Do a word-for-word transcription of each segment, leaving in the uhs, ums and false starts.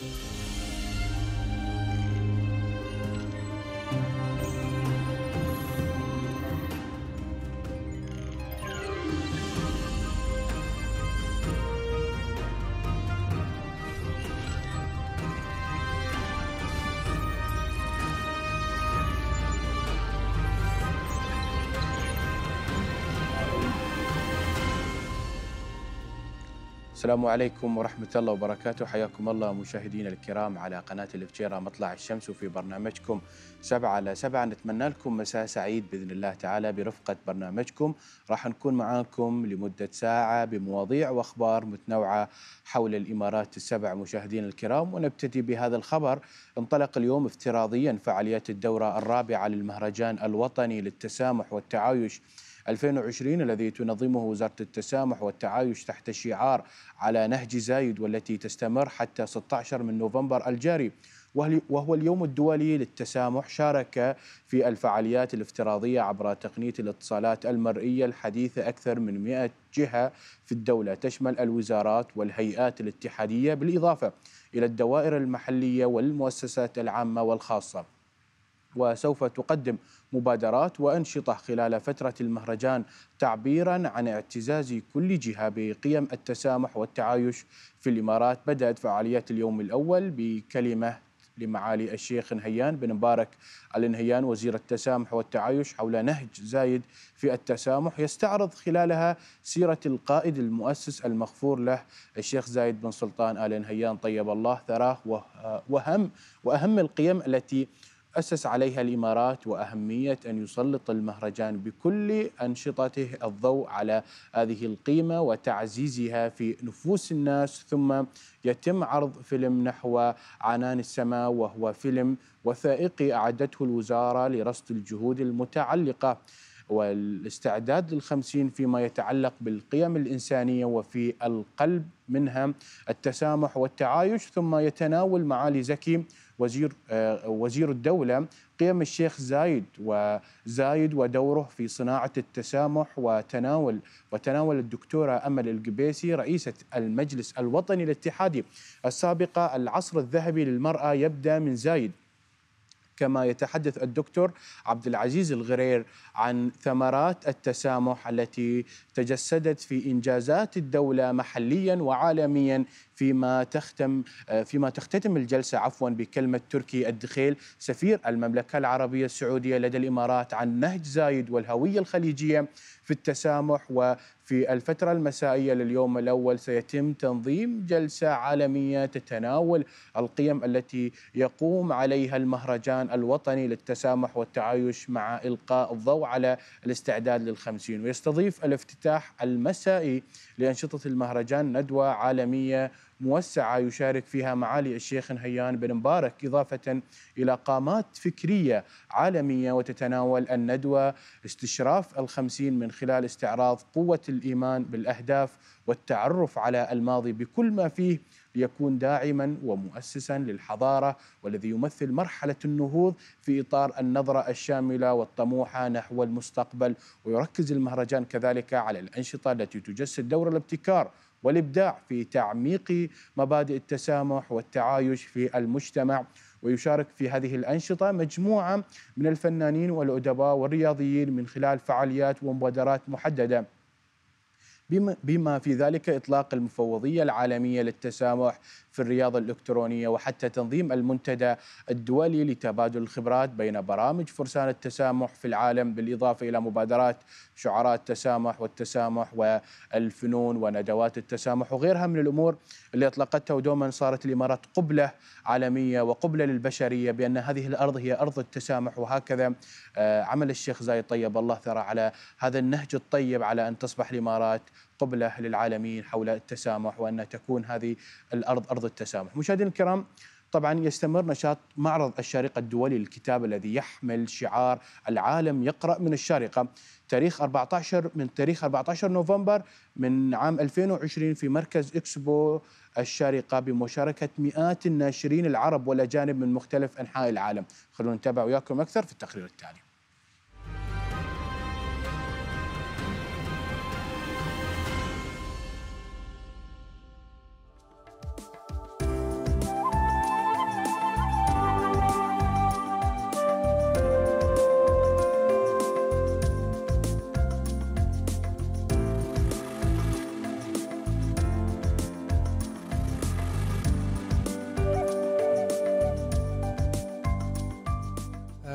السلام عليكم ورحمة الله وبركاته. حياكم الله مشاهدينا الكرام على قناة الفجيرة مطلع الشمس، وفي برنامجكم سبعة على سبعة نتمنى لكم مساء سعيد بإذن الله تعالى برفقة برنامجكم. راح نكون معاكم لمدة ساعة بمواضيع وأخبار متنوعة حول الإمارات السبع مشاهدينا الكرام. ونبتدي بهذا الخبر. انطلق اليوم افتراضيا فعاليات الدورة الرابعة للمهرجان الوطني للتسامح والتعايش ألفين وعشرين الذي تنظمه وزارة التسامح والتعايش تحت شعار على نهج زايد، والتي تستمر حتى ستة عشر من نوفمبر الجاري، وهو اليوم الدولي للتسامح. شارك في الفعاليات الافتراضية عبر تقنية الاتصالات المرئية الحديثة أكثر من مئة جهة في الدولة، تشمل الوزارات والهيئات الاتحادية بالإضافة إلى الدوائر المحلية والمؤسسات العامة والخاصة. وسوف تقدم مبادرات وأنشطة خلال فترة المهرجان تعبيرا عن اعتزاز كل جهة بقيم التسامح والتعايش في الإمارات. بدأت فعاليات اليوم الأول بكلمة لمعالي الشيخ نهيان بن مبارك آل نهيان وزير التسامح والتعايش حول نهج زايد في التسامح، يستعرض خلالها سيرة القائد المؤسس المغفور له الشيخ زايد بن سلطان آل نهيان طيب الله ثراه، وهم وأهم القيم التي أسس عليها الإمارات، وأهمية أن يسلط المهرجان بكل أنشطته الضوء على هذه القيمة وتعزيزها في نفوس الناس. ثم يتم عرض فيلم نحو عنان السماء، وهو فيلم وثائقي أعدته الوزارة لرصد الجهود المتعلقة والاستعداد للخمسين فيما يتعلق بالقيم الإنسانية وفي القلب منها التسامح والتعايش. ثم يتناول معالي زكي وزير وزير الدولة قيم الشيخ زايد وزايد ودوره في صناعة التسامح، وتناول وتناول الدكتورة أمل القبيسي رئيسة المجلس الوطني الاتحادي السابقة العصر الذهبي للمرأة يبدأ من زايد. كما يتحدث الدكتور عبد العزيز الغرير عن ثمرات التسامح التي تجسدت في إنجازات الدولة محليا وعالميا، فيما تختم فيما تختتم الجلسة عفوا بكلمة تركي الدخيل سفير المملكة العربية السعودية لدى الإمارات عن نهج زايد والهوية الخليجية في التسامح. وفي الفترة المسائية لليوم الأول سيتم تنظيم جلسة عالمية تتناول القيم التي يقوم عليها المهرجان الوطني للتسامح والتعايش، مع إلقاء الضوء على الاستعداد للخمسين. ويستضيف الافتتاح المسائي لأنشطة المهرجان ندوة عالمية موسعة يشارك فيها معالي الشيخ نهيان بن مبارك، إضافة إلى قامات فكرية عالمية. وتتناول الندوة استشراف الخمسين من خلال استعراض قوة الإيمان بالأهداف والتعرف على الماضي بكل ما فيه، ليكون داعما ومؤسسا للحضارة، والذي يمثل مرحلة النهوض في إطار النظرة الشاملة والطموحة نحو المستقبل. ويركز المهرجان كذلك على الأنشطة التي تجسد دور الابتكار والإبداع في تعميق مبادئ التسامح والتعايش في المجتمع. ويشارك في هذه الأنشطة مجموعة من الفنانين والأدباء والرياضيين من خلال فعاليات ومبادرات محددة، بما في ذلك إطلاق المفوضية العالمية للتسامح في الرياضة الإلكترونية، وحتى تنظيم المنتدى الدولي لتبادل الخبرات بين برامج فرسان التسامح في العالم، بالإضافة إلى مبادرات شعراء التسامح والتسامح والفنون وندوات التسامح وغيرها من الأمور اللي أطلقتها. ودوما صارت الإمارات قبلة عالمية وقبلة للبشرية بأن هذه الأرض هي أرض التسامح. وهكذا عمل الشيخ زايد طيب الله ثرى على هذا النهج الطيب على أن تصبح الإمارات قبلة للعالمين حول التسامح، وأن تكون هذه الأرض أرض التسامح. مشاهدينا الكرام، طبعا يستمر نشاط معرض الشارقة الدولي للكتاب الذي يحمل شعار العالم يقرأ من الشارقة، تاريخ أربعة عشر من تاريخ أربعة عشر نوفمبر من عام ألفين وعشرين في مركز إكسبو الشارقة، بمشاركة مئات الناشرين العرب والأجانب من مختلف أنحاء العالم. خلونا نتابع وياكم أكثر في التقرير التالي.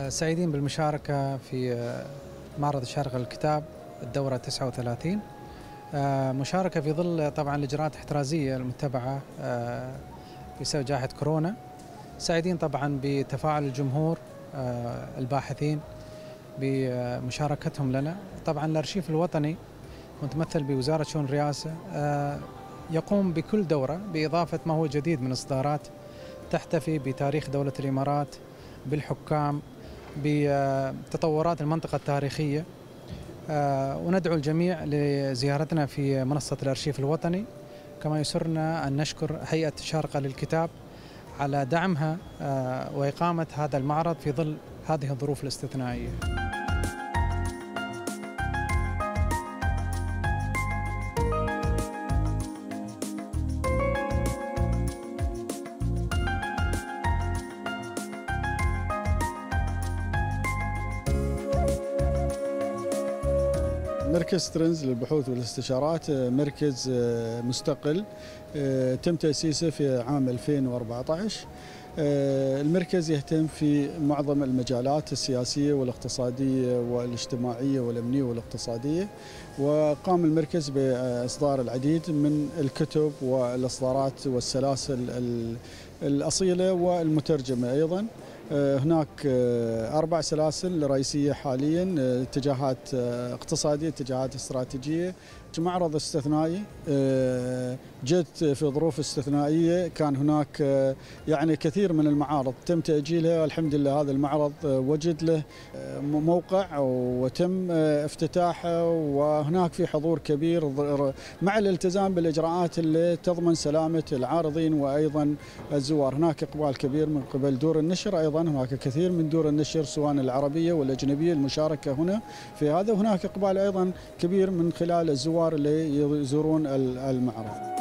سعيدين بالمشاركة في معرض الشارقة للكتاب الدورة تسعة وثلاثين، مشاركة في ظل طبعا الإجراءات الاحترازية المتبعة بسبب جائحة كورونا. سعيدين طبعا بتفاعل الجمهور الباحثين بمشاركتهم لنا. طبعا الأرشيف الوطني متمثل بوزارة شؤون الرئاسة يقوم بكل دورة بإضافة ما هو جديد من إصدارات تحتفي بتاريخ دولة الإمارات، بالحكام، بتطورات المنطقة التاريخية. وندعو الجميع لزيارتنا في منصة الأرشيف الوطني. كما يسرنا أن نشكر هيئة الشارقة للكتاب على دعمها وإقامة هذا المعرض في ظل هذه الظروف الاستثنائية. مركز ترنز للبحوث والاستشارات مركز مستقل تم تأسيسه في عام ألفين وأربعة عشر. المركز يهتم في معظم المجالات السياسية والاقتصادية والاجتماعية والأمنية والاقتصادية، وقام المركز بإصدار العديد من الكتب والإصدارات والسلاسل الأصيلة والمترجمة أيضا. هناك أربع سلاسل رئيسية حاليا، اتجاهات اقتصادية، اتجاهات استراتيجية. معرض استثنائي جت في ظروف استثنائية، كان هناك يعني كثير من المعارض تم تأجيلها. الحمد لله هذا المعرض وجد له موقع وتم افتتاحه، وهناك في حضور كبير مع الالتزام بالإجراءات اللي تضمن سلامة العارضين وأيضا الزوار. هناك إقبال كبير من قبل دور النشر، أيضا هناك كثير من دور النشر سواء العربية والأجنبية المشاركة هنا في هذا. هناك إقبال أيضا كبير من خلال الزوار اللي يزورون المعرض.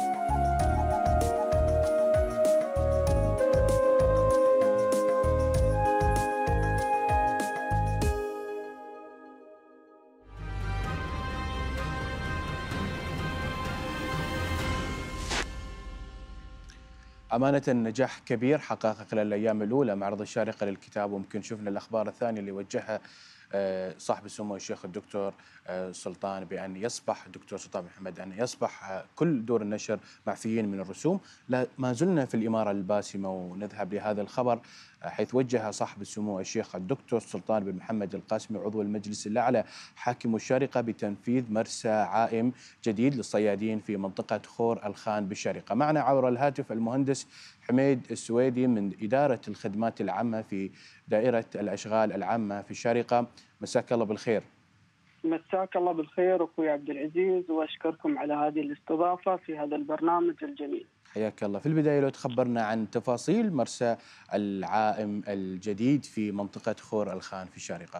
أمانة نجاح كبير حقق خلال الأيام الأولى معرض الشارقة للكتاب، وممكن شفنا الأخبار الثانية اللي وجهها صاحب السمو الشيخ الدكتور سلطان بأن يصبح الدكتور سلطان بن محمد أن يصبح كل دور النشر معفيين من الرسوم. لا ما زلنا في الإمارة الباسمة، ونذهب لهذا الخبر حيث وجه صاحب السمو الشيخ الدكتور سلطان بن محمد القاسمي عضو المجلس الأعلى حاكم الشارقة بتنفيذ مرسى عائم جديد للصيادين في منطقة خور الخان بالشارقة. معنا عبر الهاتف المهندس حميد السويدي من إدارة الخدمات العامة في دائرة الأشغال العامة في الشارقة. مساك الله بالخير. مساك الله بالخير أخوي عبد العزيز، وأشكركم على هذه الاستضافة في هذا البرنامج الجميل. حياك الله. في البداية لو تخبرنا عن تفاصيل مرسى العائم الجديد في منطقة خور الخان في الشارقة.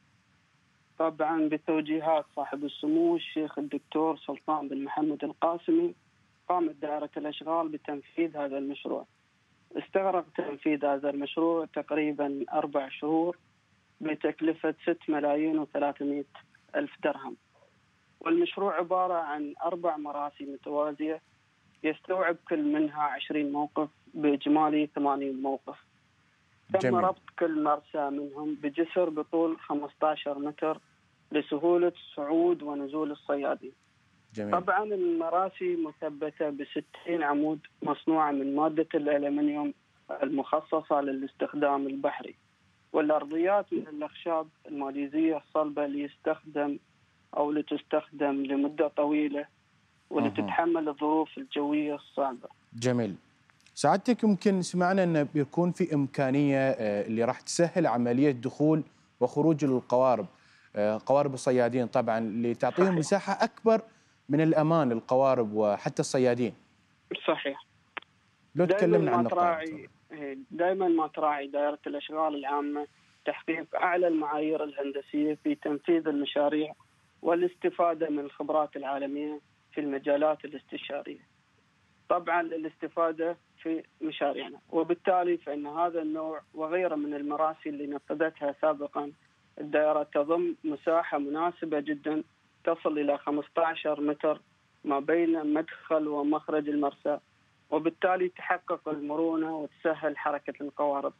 طبعا بتوجيهات صاحب السمو الشيخ الدكتور سلطان بن محمد القاسمي قامت دائرة الأشغال بتنفيذ هذا المشروع. استغرق تنفيذ هذا المشروع تقريبا أربع شهور بتكلفة ست ملايين وثلاثمائة ألف درهم. والمشروع عبارة عن أربع مراسي متوازية يستوعب كل منها عشرين موقف بإجمالي ثمانين موقف. تم ربط كل مرسى منهم بجسر بطول خمسة عشر متر لسهولة صعود ونزول الصيادين. جميل. طبعا المراسي مثبتة بستين عمود مصنوعة من مادة الألمنيوم المخصصة للاستخدام البحري، والأرضيات من الأخشاب الماليزية الصلبة ليستخدم أو لتستخدم لمدة طويلة ولتتحمل الظروف الجوية الصعبة. جميل. سعادتك يمكن سمعنا أن بيكون في إمكانية اللي راح تسهل عملية دخول وخروج القوارب، قوارب الصيادين طبعا، اللي تعطيهم صحيح. مساحة أكبر من الأمان للقوارب وحتى الصيادين. صحيح. لو تكلمنا عن النقطة. دائما ما تراعي دائرة الأشغال العامة تحقيق أعلى المعايير الهندسية في تنفيذ المشاريع والاستفادة من الخبرات العالمية في المجالات الاستشارية. طبعا الاستفادة في مشاريعنا، وبالتالي فإن هذا النوع وغيره من المراسي اللي نفذتها سابقا الدائرة تضم مساحة مناسبة جدا تصل إلى خمسة عشر متر ما بين مدخل ومخرج المرسى، وبالتالي تحقق المرونة وتسهل حركة القوارب.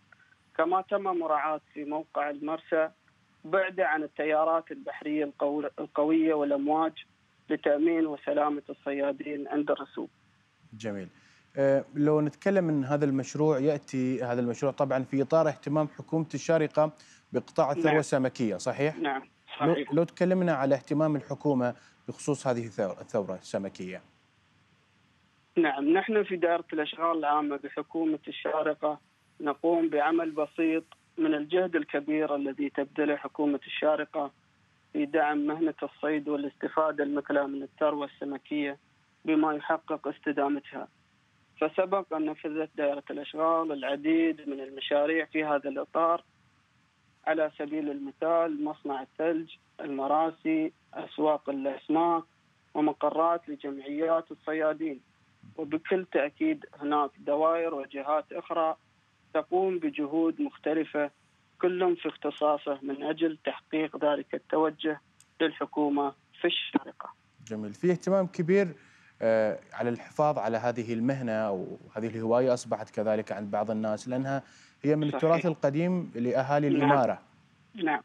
كما تم مراعاة في موقع المرسى بعد عن التيارات البحرية القوية والأمواج لتأمين وسلامة الصيادين عند الرسوب. جميل. أه لو نتكلم من هذا المشروع، يأتي هذا المشروع طبعا في إطار اهتمام حكومة الشارقة بقطاع الثروة نعم. السمكية، صحيح؟ نعم صحيح. لو, لو تكلمنا على اهتمام الحكومة بخصوص هذه الثورة السمكية. نعم، نحن في دائرة الأشغال العامة بحكومة الشارقة نقوم بعمل بسيط من الجهد الكبير الذي تبذله حكومة الشارقة في دعم مهنة الصيد والاستفادة المثلى من الثروة السمكية بما يحقق استدامتها. فسبق أن نفذت دائرة الأشغال العديد من المشاريع في هذا الإطار، على سبيل المثال مصنع الثلج، المراسي، أسواق الأسماك، ومقرات لجمعيات الصيادين. وبكل تأكيد هناك دوائر وجهات أخرى تقوم بجهود مختلفة كل في اختصاصه من أجل تحقيق ذلك التوجه للحكومة في الشارقة. جميل. في اهتمام كبير آه على الحفاظ على هذه المهنة أو هذه الهواية، أصبحت كذلك عند بعض الناس لأنها هي من التراث صحيح. القديم لأهالي نعم. الإمارة. نعم،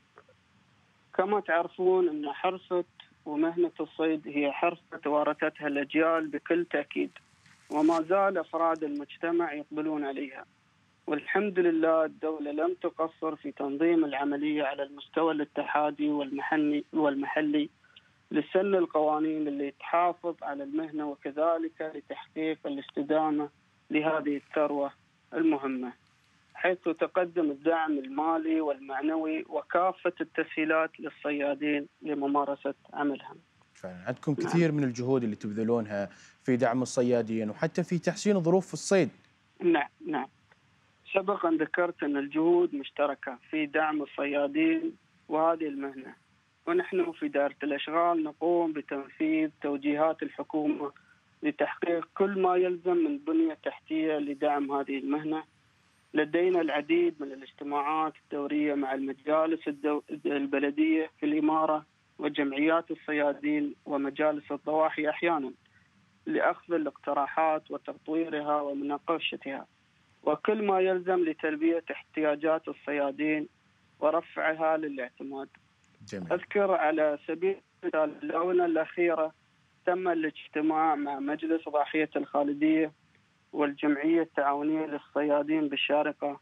كما تعرفون أن حرفة ومهنة الصيد هي حرفة توارثتها الأجيال بكل تأكيد، وما زال أفراد المجتمع يقبلون عليها. والحمد لله الدولة لم تقصر في تنظيم العملية على المستوى الاتحادي والمحلي والمحلي لسن القوانين اللي تحافظ على المهنة، وكذلك لتحقيق الاستدامة لهذه الثروة المهمة، حيث تقدم الدعم المالي والمعنوي وكافة التسهيلات للصيادين لممارسة عملهم. فعلا عندكم كثير نعم. من الجهود اللي تبذلونها في دعم الصيادين وحتى في تحسين ظروف الصيد. نعم نعم، سبق أن ذكرت أن الجهود مشتركة في دعم الصيادين وهذه المهنة، ونحن في دائرة الأشغال نقوم بتنفيذ توجيهات الحكومة لتحقيق كل ما يلزم من بنية تحتية لدعم هذه المهنة. لدينا العديد من الاجتماعات الدورية مع المجالس الدو... البلدية في الإمارة وجمعيات الصيادين ومجالس الضواحي أحيانا لأخذ الاقتراحات وتطويرها ومناقشتها، وكل ما يلزم لتلبية احتياجات الصيادين ورفعها للاعتماد. جميل. أذكر على سبيل المثال الآونة الأخيرة تم الاجتماع مع مجلس ضاحية الخالدية والجمعية التعاونية للصيادين بالشارقة،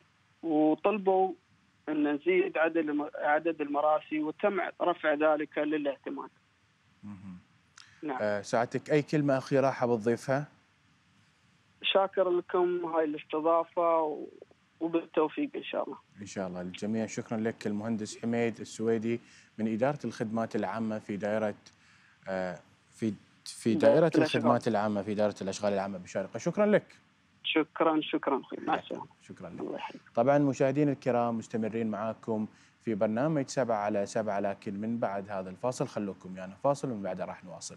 وطلبوا أن نزيد عدد عدد المراسي وتم رفع ذلك للاعتماد. نعم. أه ساعتك أي كلمة أخيرة حاب تضيفها؟ شاكر لكم هاي الاستضافة وبالتوفيق إن شاء الله. إن شاء الله للجميع. شكرا لك المهندس حميد السويدي من إدارة الخدمات العامة في دائرة أه في في دائرة الخدمات العامة في دائرة الأشغال العامة بالشارقة. شكرا لك. شكرا شكرا مع السلامة. شكرا لك. طبعا مشاهدينا الكرام مستمرين معاكم في برنامج سبعة على سبعة، لكن من بعد هذا الفاصل خلوكم يعني فاصل ومن بعده راح نواصل.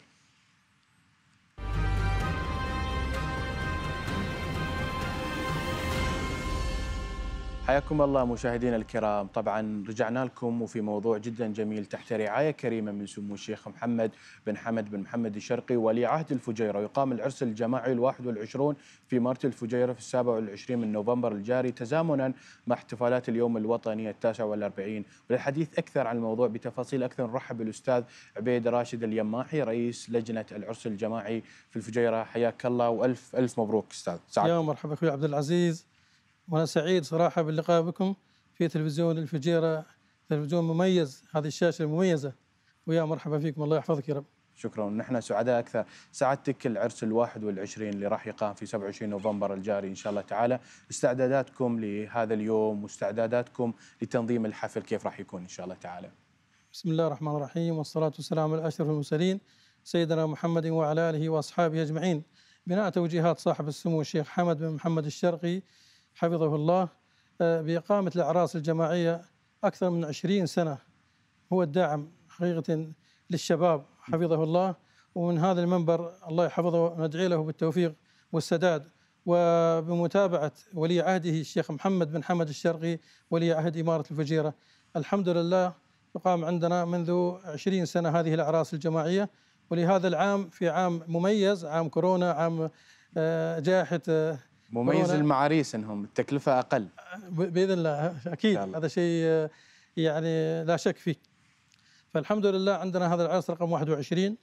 حياكم الله مشاهدينا الكرام. طبعا رجعنا لكم وفي موضوع جدا جميل تحت رعاية كريمة من سمو الشيخ محمد بن حمد بن محمد الشرقي ولي عهد الفجيرة. يقام العرس الجماعي الواحد والعشرون في مارت الفجيرة في السابع والعشرين من نوفمبر الجاري تزامنا مع احتفالات اليوم الوطني التاسع والأربعين. وللحديث أكثر عن الموضوع بتفاصيل أكثر نرحب بالأستاذ عبيد راشد اليماحي رئيس لجنة العرس الجماعي في الفجيرة. حياك الله وألف ألف مبروك أستاذ. سعد. يا مرحبا أخوي عبد العزيز، وأنا سعيد صراحة باللقاء بكم في تلفزيون الفجيرة، تلفزيون مميز، هذه الشاشة المميزة، ويا مرحبا فيكم، الله يحفظك يا رب. شكرا، نحن سعداء أكثر. سعادتك العرس الواحد والعشرين اللي راح يقام في سبعة وعشرين نوفمبر الجاري إن شاء الله تعالى، استعداداتكم لهذا اليوم واستعداداتكم لتنظيم الحفل كيف راح يكون إن شاء الله تعالى؟ بسم الله الرحمن الرحيم، والصلاة والسلام على أشرف المرسلين سيدنا محمد وعلى آله وأصحابه أجمعين. بناء توجيهات صاحب السمو الشيخ حمد بن محمد الشرقي حفظه الله بإقامة الأعراس الجماعية أكثر من عشرين سنة، هو الداعم حقيقة للشباب حفظه الله، ومن هذا المنبر الله يحفظه ندعي له بالتوفيق والسداد، وبمتابعة ولي عهده الشيخ محمد بن حمد الشرقي ولي عهد إمارة الفجيرة. الحمد لله يقام عندنا منذ عشرين سنة هذه الأعراس الجماعية، ولهذا العام في عام مميز، عام كورونا، عام جائحة مميز المعاريس انهم التكلفه اقل باذن الله اكيد الله. هذا شيء يعني لا شك فيه. فالحمد لله عندنا هذا العرس رقم واحد وعشرين.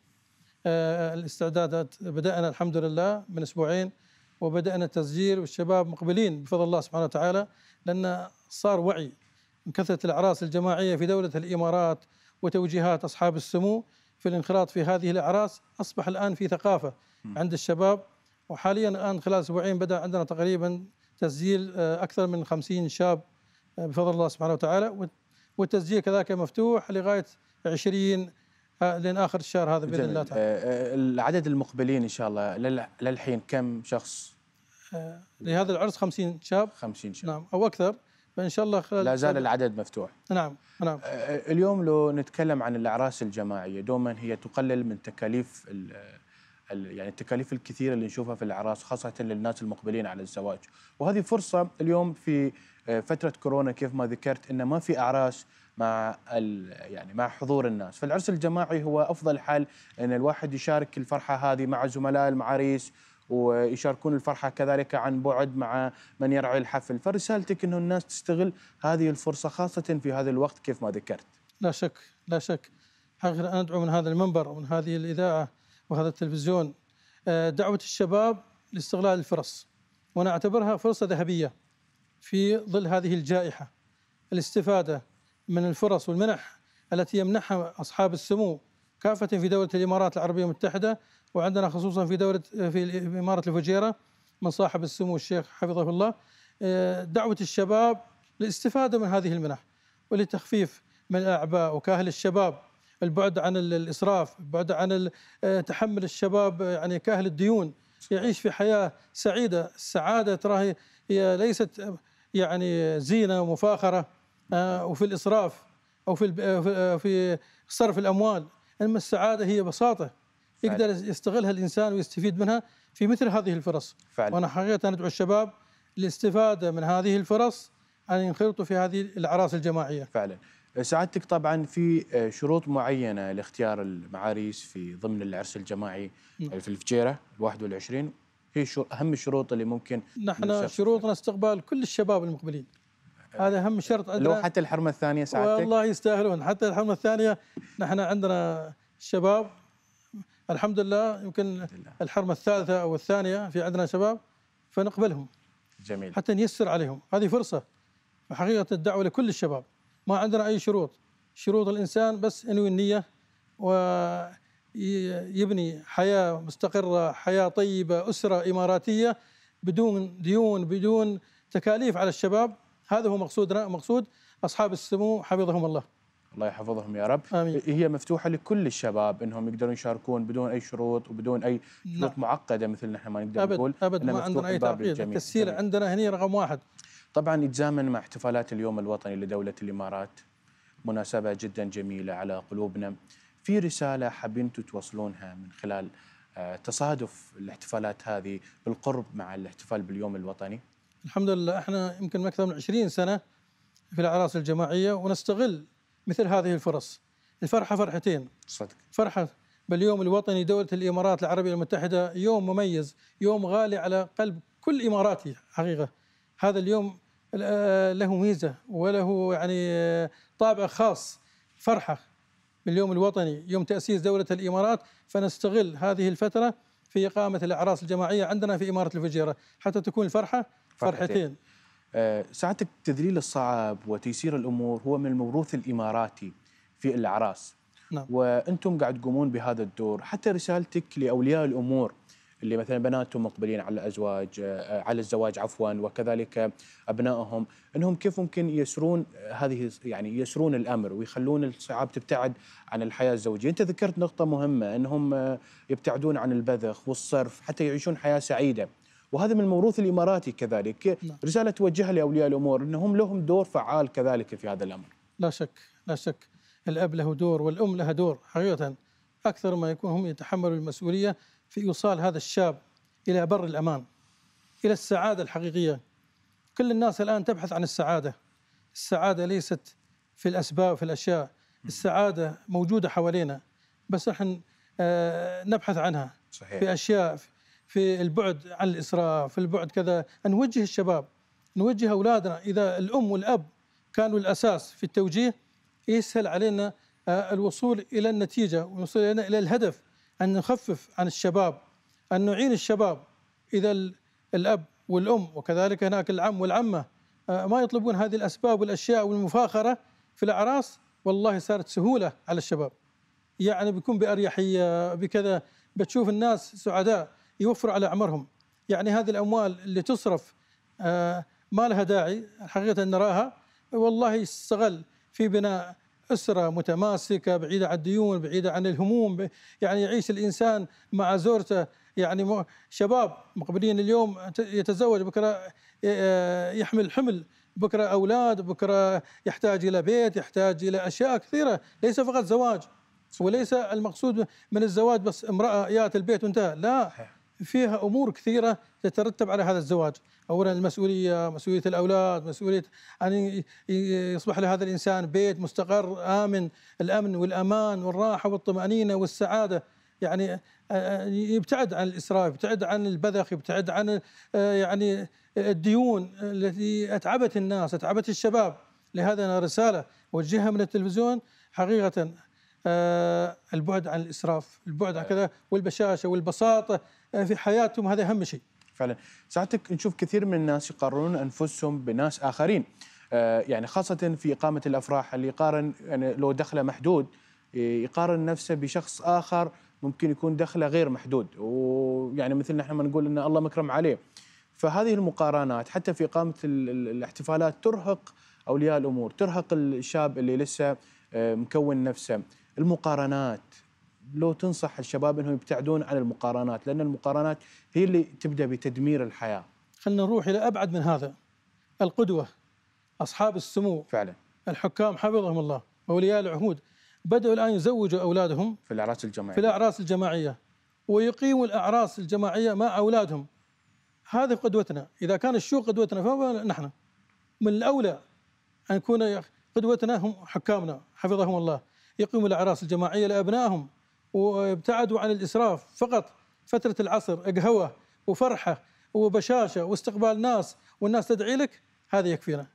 آه الاستعدادات بدانا الحمد لله من اسبوعين، وبدانا التسجيل والشباب مقبلين بفضل الله سبحانه وتعالى، لان صار وعي من كثره الاعراس الجماعيه في دوله الامارات وتوجيهات اصحاب السمو في الانخراط في هذه الاعراس. اصبح الان في ثقافه عند الشباب، وحاليا الان خلال اسبوعين بدا عندنا تقريبا تسجيل اكثر من خمسين شاب بفضل الله سبحانه وتعالى، والتسجيل كذلك مفتوح لغايه عشرين لين اخر الشهر هذا باذن الله تعالى. العدد المقبلين ان شاء الله للحين كم شخص؟ لهذا العرس خمسين شاب. خمسين شاب نعم او اكثر، فان شاء الله خلال لا زال العدد مفتوح. نعم نعم. اليوم لو نتكلم عن الاعراس الجماعيه، دوما هي تقلل من تكاليف يعني التكاليف الكثيره اللي نشوفها في الاعراس، خاصه للناس المقبلين على الزواج، وهذه فرصه اليوم في فتره كورونا كيف ما ذكرت ان ما في اعراس مع يعني مع حضور الناس، فالعرس الجماعي هو افضل حل ان الواحد يشارك الفرحه هذه مع زملاء المعاريس، ويشاركون الفرحه كذلك عن بعد مع من يرعي الحفل. فرسالتك انه الناس تستغل هذه الفرصه خاصه في هذا الوقت كيف ما ذكرت. لا شك لا شك. حقيقة أنا أدعو من هذا المنبر ومن هذه الإذاعة وهذا التلفزيون دعوة الشباب لاستغلال الفرص، وأنا أعتبرها فرصة ذهبية في ظل هذه الجائحة. الاستفادة من الفرص والمنح التي يمنحها أصحاب السمو كافة في دولة الإمارات العربية المتحدة، وعندنا خصوصا في دولة في إمارة الفجيرة من صاحب السمو الشيخ حفظه الله. دعوة الشباب للاستفادة من هذه المنح ولتخفيف من الأعباء وكاهل الشباب، البعد عن الإسراف، البعد عن تحمل الشباب يعني كاهل الديون، يعيش في حياة سعيدة. السعادة ترى هي ليست يعني زينة ومفاخرة وفي الإسراف أو في في صرف الأموال، إنما السعادة هي بساطة يقدر يستغلها الإنسان ويستفيد منها في مثل هذه الفرص. فعلا. وأنا حقيقة أدعو الشباب للاستفادة من هذه الفرص أن ينخرطوا في هذه الأعراس الجماعية. فعلا. سعادتك طبعا في شروط معينة لاختيار المعاريس في ضمن العرس الجماعي في الفجيرة الواحد والعشرين، هي أهم الشروط اللي ممكن نحن شروطنا استقبال كل الشباب المقبلين، هذا أهم شرط عندنا. لو حتى الحرمة الثانية سعادتك؟ والله يستاهلون حتى الحرمة الثانية. نحن عندنا الشباب الحمد لله، يمكن الحرمة الثالثة أو الثانية في عندنا شباب فنقبلهم. جميل. حتى نيسر عليهم، هذه فرصة. فحقيقة الدعوة لكل الشباب، ما عندنا أي شروط. شروط الإنسان بس إنه النية ويبني حياة مستقرة، حياة طيبة، أسرة إماراتية بدون ديون، بدون تكاليف على الشباب. هذا هو مقصودنا، مقصود أصحاب السمو حفظهم الله. الله يحفظهم يا رب. آمين. هي مفتوحة لكل الشباب انهم يقدرون يشاركون بدون اي شروط وبدون اي شروط نعم. معقدة مثل نحن ما نقدر أبد نقول. ابد ما عندنا اي تعقيد. التسهيل عندنا هنا رقم واحد. طبعا يتزامن مع احتفالات اليوم الوطني لدولة الامارات، مناسبة جدا جميلة على قلوبنا. في رسالة حابين توصلونها من خلال تصادف الاحتفالات هذه بالقرب مع الاحتفال باليوم الوطني؟ الحمد لله احنا يمكن أكثر من عشرين سنة في الأعراس الجماعية، ونستغل مثل هذه الفرص. الفرحة فرحتين. صدق. فرحة باليوم الوطني دولة الإمارات العربية المتحدة، يوم مميز، يوم غالي على قلب كل إماراتي حقيقة. هذا اليوم له ميزة وله يعني طابع خاص، فرحة باليوم الوطني، يوم تأسيس دولة الإمارات. فنستغل هذه الفترة في إقامة الأعراس الجماعية عندنا في إمارة الفجيرة حتى تكون الفرحة فرحتين, فرحتين. أه ساعتك تذليل الصعب وتيسير الأمور هو من الموروث الإماراتي في الأعراس. نعم. وأنتم قاعد تقومون بهذا الدور. حتى رسالتك لأولياء الأمور اللي مثلا بناتهم مقبلين على الأزواج على الزواج عفوا وكذلك أبنائهم، أنهم كيف ممكن يسرون هذه يعني يسرون الأمر ويخلون الصعاب تبتعد عن الحياة الزوجية. أنت ذكرت نقطة مهمة، أنهم يبتعدون عن البذخ والصرف حتى يعيشون حياة سعيدة، وهذا من الموروث الإماراتي كذلك. نعم. رسالة توجهها لأولياء الأمور أنهم لهم دور فعال كذلك في هذا الأمر. لا شك لا شك، الأب له دور والأم لها دور حقيقة، أكثر ما يكون هم يتحملوا المسؤولية في إيصال هذا الشاب إلى بر الأمان، إلى السعادة الحقيقية. كل الناس الآن تبحث عن السعادة. السعادة ليست في الأسباب في الأشياء، السعادة موجودة حوالينا بس نحن نبحث عنها. صحيح. في أشياء في البعد عن الإسراف، في البعد كذا، نوجه الشباب، نوجه أولادنا. إذا الأم والأب كانوا الأساس في التوجيه يسهل علينا الوصول إلى النتيجة والوصول إلى الهدف، أن نخفف عن الشباب، أن نعين الشباب. إذا الأب والأم وكذلك هناك العم والعمة ما يطلبون هذه الأسباب والأشياء والمفاخرة في الأعراس، والله صارت سهولة على الشباب، يعني بيكون بأريحية بكذا، بتشوف الناس سعداء يوفروا على أعمارهم. يعني هذه الأموال اللي تصرف ما لها داعي حقيقة نراها، والله يستغل في بناء أسرة متماسكة بعيدة عن الديون، بعيدة عن الهموم، يعني يعيش الإنسان مع زوجته. يعني شباب مقبلين اليوم يتزوج، بكرة يحمل حمل، بكرة أولاد، بكرة يحتاج إلى بيت، يحتاج إلى أشياء كثيرة، ليس فقط زواج، وليس المقصود من الزواج بس امرأة يأتي البيت وانتهى، لا، فيها أمور كثيرة تترتب على هذا الزواج. أولا المسؤولية، مسؤولية الأولاد، مسؤولية أن يصبح لهذا الإنسان بيت مستقر آمن، الأمن والأمان والراحة والطمأنينة والسعادة، يعني يبتعد عن الإسراف، يبتعد عن البذخ، يبتعد عن يعني الديون التي أتعبت الناس، أتعبت الشباب. لهذا أنا رسالة وجهها من التلفزيون حقيقة، البعد عن الإسراف، البعد عن كذا، والبشاشة والبساطة في حياتهم، هذا أهم شيء. فعلا ساعتك نشوف كثير من الناس يقارنون أنفسهم بناس آخرين، يعني خاصة في إقامة الأفراح، اللي يقارن يعني لو دخله محدود يقارن نفسه بشخص آخر ممكن يكون دخله غير محدود، ويعني مثل نحن ما نقول إن الله مكرم عليه. فهذه المقارنات حتى في إقامة الاحتفالات ترهق أولياء الأمور، ترهق الشاب اللي لسه مكون نفسه. المقارنات لو تنصح الشباب أنهم يبتعدون عن المقارنات، لأن المقارنات هي اللي تبدأ بتدمير الحياة. خلنا نروح إلى أبعد من هذا، القدوة، أصحاب السمو فعلا، الحكام حفظهم الله، أولياء العهود، بدأوا الآن يزوجوا أولادهم في الأعراس الجماعية، في الأعراس الجماعية، ويقيموا الأعراس الجماعية مع أولادهم. هذه قدوتنا. إذا كان الشيوخ قدوتنا فنحن من الأولى أن يكون قدوتنا هم حكامنا حفظهم الله، يقيموا الأعراس الجماعية لأبنائهم، وابتعدوا عن الإسراف. فقط فترة العصر قهوة وفرحة وبشاشة واستقبال ناس والناس تدعي لك، هذا يكفينا.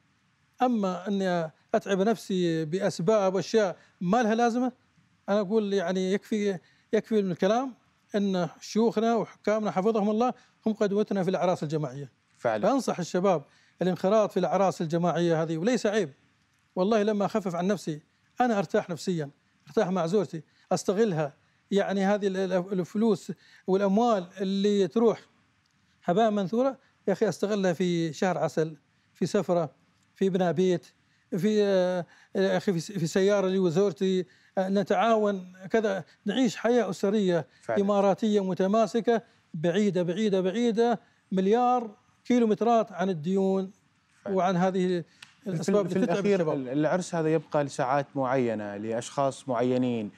أما أني أتعب نفسي بأسباب وأشياء ما لها لازمة، أنا أقول يعني يكفي يكفي من الكلام أن شيوخنا وحكامنا حفظهم الله هم قدوتنا في الأعراس الجماعية. فعلا. فأنصح الشباب الانخراط في الأعراس الجماعية هذه، وليس عيب. والله لما أخفف عن نفسي أنا أرتاح نفسيا، أرتاح مع زوجتي، أستغلها. يعني هذه الفلوس والأموال اللي تروح هباء منثورة يا أخي أستغلها في شهر عسل، في سفرة، في بناء بيت، في يا أخي في سيارة لي وزوجتي، نتعاون كذا، نعيش حياة أسرية فعلا. إماراتية متماسكة، بعيدة بعيدة بعيدة مليار كيلومترات عن الديون فعلا. وعن هذه الأسباب في, في الأخير العرس هذا يبقى لساعات معينة لأشخاص معينين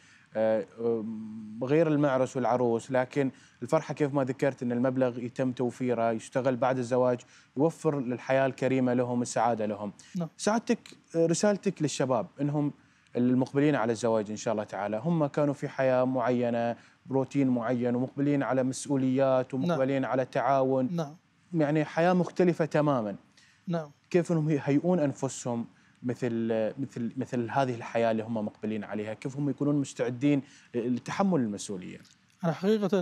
غير المعرس والعروس، لكن الفرحة كيف ما ذكرت أن المبلغ يتم توفيره، يشتغل بعد الزواج، يوفر للحياة الكريمة لهم، السعادة لهم. نعم. سعادتك رسالتك للشباب أنهم المقبلين على الزواج إن شاء الله تعالى، هم كانوا في حياة معينة بروتين معين ومقبلين على مسؤوليات ومقبلين نعم. على تعاون، نعم. يعني حياة مختلفة تماما. نعم. كيف أنهم يهيئون أنفسهم مثل مثل مثل هذه الحياة اللي هم مقبلين عليها، كيف هم يكونون مستعدين لتحمل المسؤولية؟ أنا حقيقة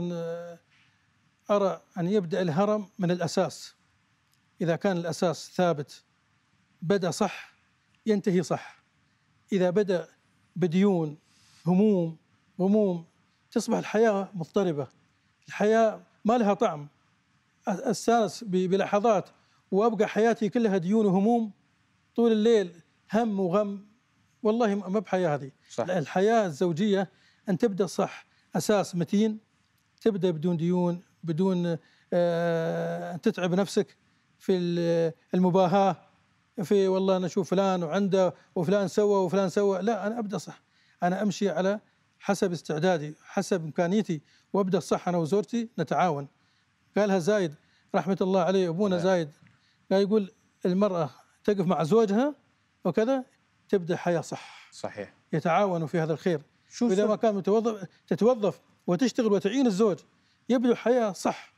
أرى أن يبدأ الهرم من الأساس. إذا كان الأساس ثابت بدأ صح ينتهي صح. إذا بدأ بديون، هموم، غموم، تصبح الحياة مضطربة، الحياة ما لها طعم. أستانس بلحظات وأبقى حياتي كلها ديون وهموم طول الليل، هم وغم، والله ما بحياة هذه. صح. الحياة الزوجية أن تبدأ صح، أساس متين، تبدأ بدون ديون، بدون أن تتعب نفسك في المباهاة، في والله أنا أشوف فلان وعنده وفلان سوى وفلان سوى، لا، أنا أبدأ صح، أنا أمشي على حسب استعدادي، حسب إمكانيتي، وأبدأ صح أنا وزوجتي نتعاون. قالها زايد رحمة الله عليه، أبونا زايد، قال يقول المرأة تقف مع زوجها وكذا تبدأ حياة صح. صحيح. يتعاونوا في هذا الخير. وإذا ما كان متوظف تتوظف وتشتغل وتعين الزوج، يبدأ حياة صح.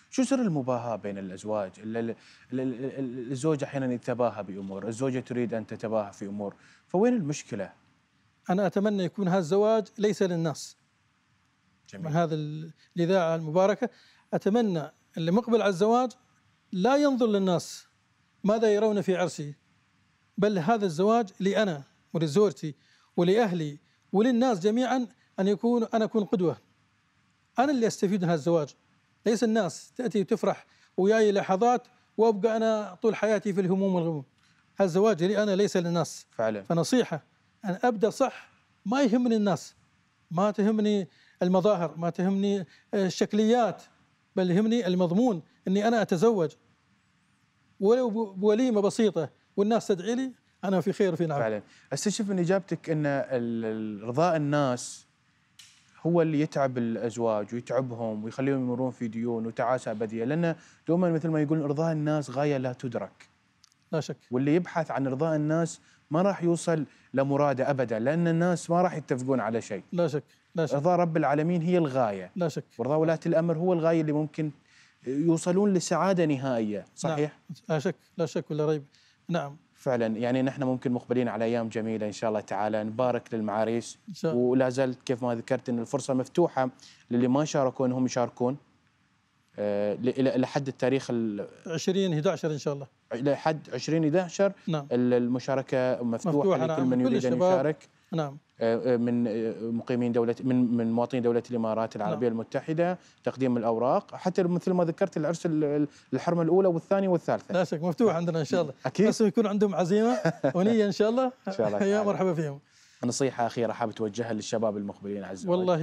شو سر المباهاة بين الأزواج؟ الزوج أحيانا يتباهى بأمور، الزوجة تريد أن تتباهى في أمور، فوين المشكلة؟ أنا أتمنى يكون هذا الزواج ليس للناس. جميل. من هذا الإذاعة المباركة أتمنى اللي مقبل على الزواج لا ينظر للناس ماذا يرون في عرسي، بل هذا الزواج لي أنا ولزوجتي ولأهلي وللناس جميعا، أن يكون أنا أكون قدوة، أنا اللي أستفيد من هذا الزواج، ليس الناس تأتي وتفرح وياي لحظات وأبقى أنا طول حياتي في الهموم والغموم. هذا الزواج لي أنا ليس للناس فعلا. فنصيحة أن أبدأ صح، ما يهمني الناس، ما تهمني المظاهر، ما تهمني الشكليات، بل يهمني المضمون، أني أنا أتزوج ولو بوليمة بسيطة والناس تدعي لي، أنا في خير في نعم. فعلا استشف من إجابتك أن رضاء الناس هو اللي يتعب الأزواج ويتعبهم ويخليهم يمرون في ديون وتعاسة أبدية، لأن دوما مثل ما يقولون إرضاء الناس غاية لا تدرك. لا شك. واللي يبحث عن إرضاء الناس ما راح يوصل لمراده أبدا، لأن الناس ما راح يتفقون على شيء. لا شك. لا شك. إرضاء رب العالمين هي الغاية. لا شك. وإرضاء ولاة الأمر هو الغاية اللي ممكن يوصلون لسعادة نهائية. صحيح؟ نعم. لا شك، لا شك ولا ريب. نعم فعلا. يعني نحن ممكن مقبلين على أيام جميلة إن شاء الله تعالى، نبارك للمعاريس إن شاء الله. ولا زالت كيف ما ذكرت أن الفرصة مفتوحة للي ما شاركوا أنهم يشاركون أه لحد التاريخ عشرين أحد عشر إن شاء الله، لحد عشرين أحد عشر. نعم. المشاركة مفتوحة, مفتوحة لكل من يريد أن يشارك. نعم. من مقيمين دولة من من مواطنين دولة الإمارات العربية نعم. المتحدة، تقديم الأوراق، حتى مثل ما ذكرت العرس الحرمة الأولى والثانية والثالثة. لا شك مفتوح عندنا إن شاء الله. أكيد. بس يكون عندهم عزيمة ونية إن شاء الله. إن شاء الله. يا مرحبا فيهم. نصيحة أخيرة حابب توجهها للشباب المقبلين على الزواج؟ والله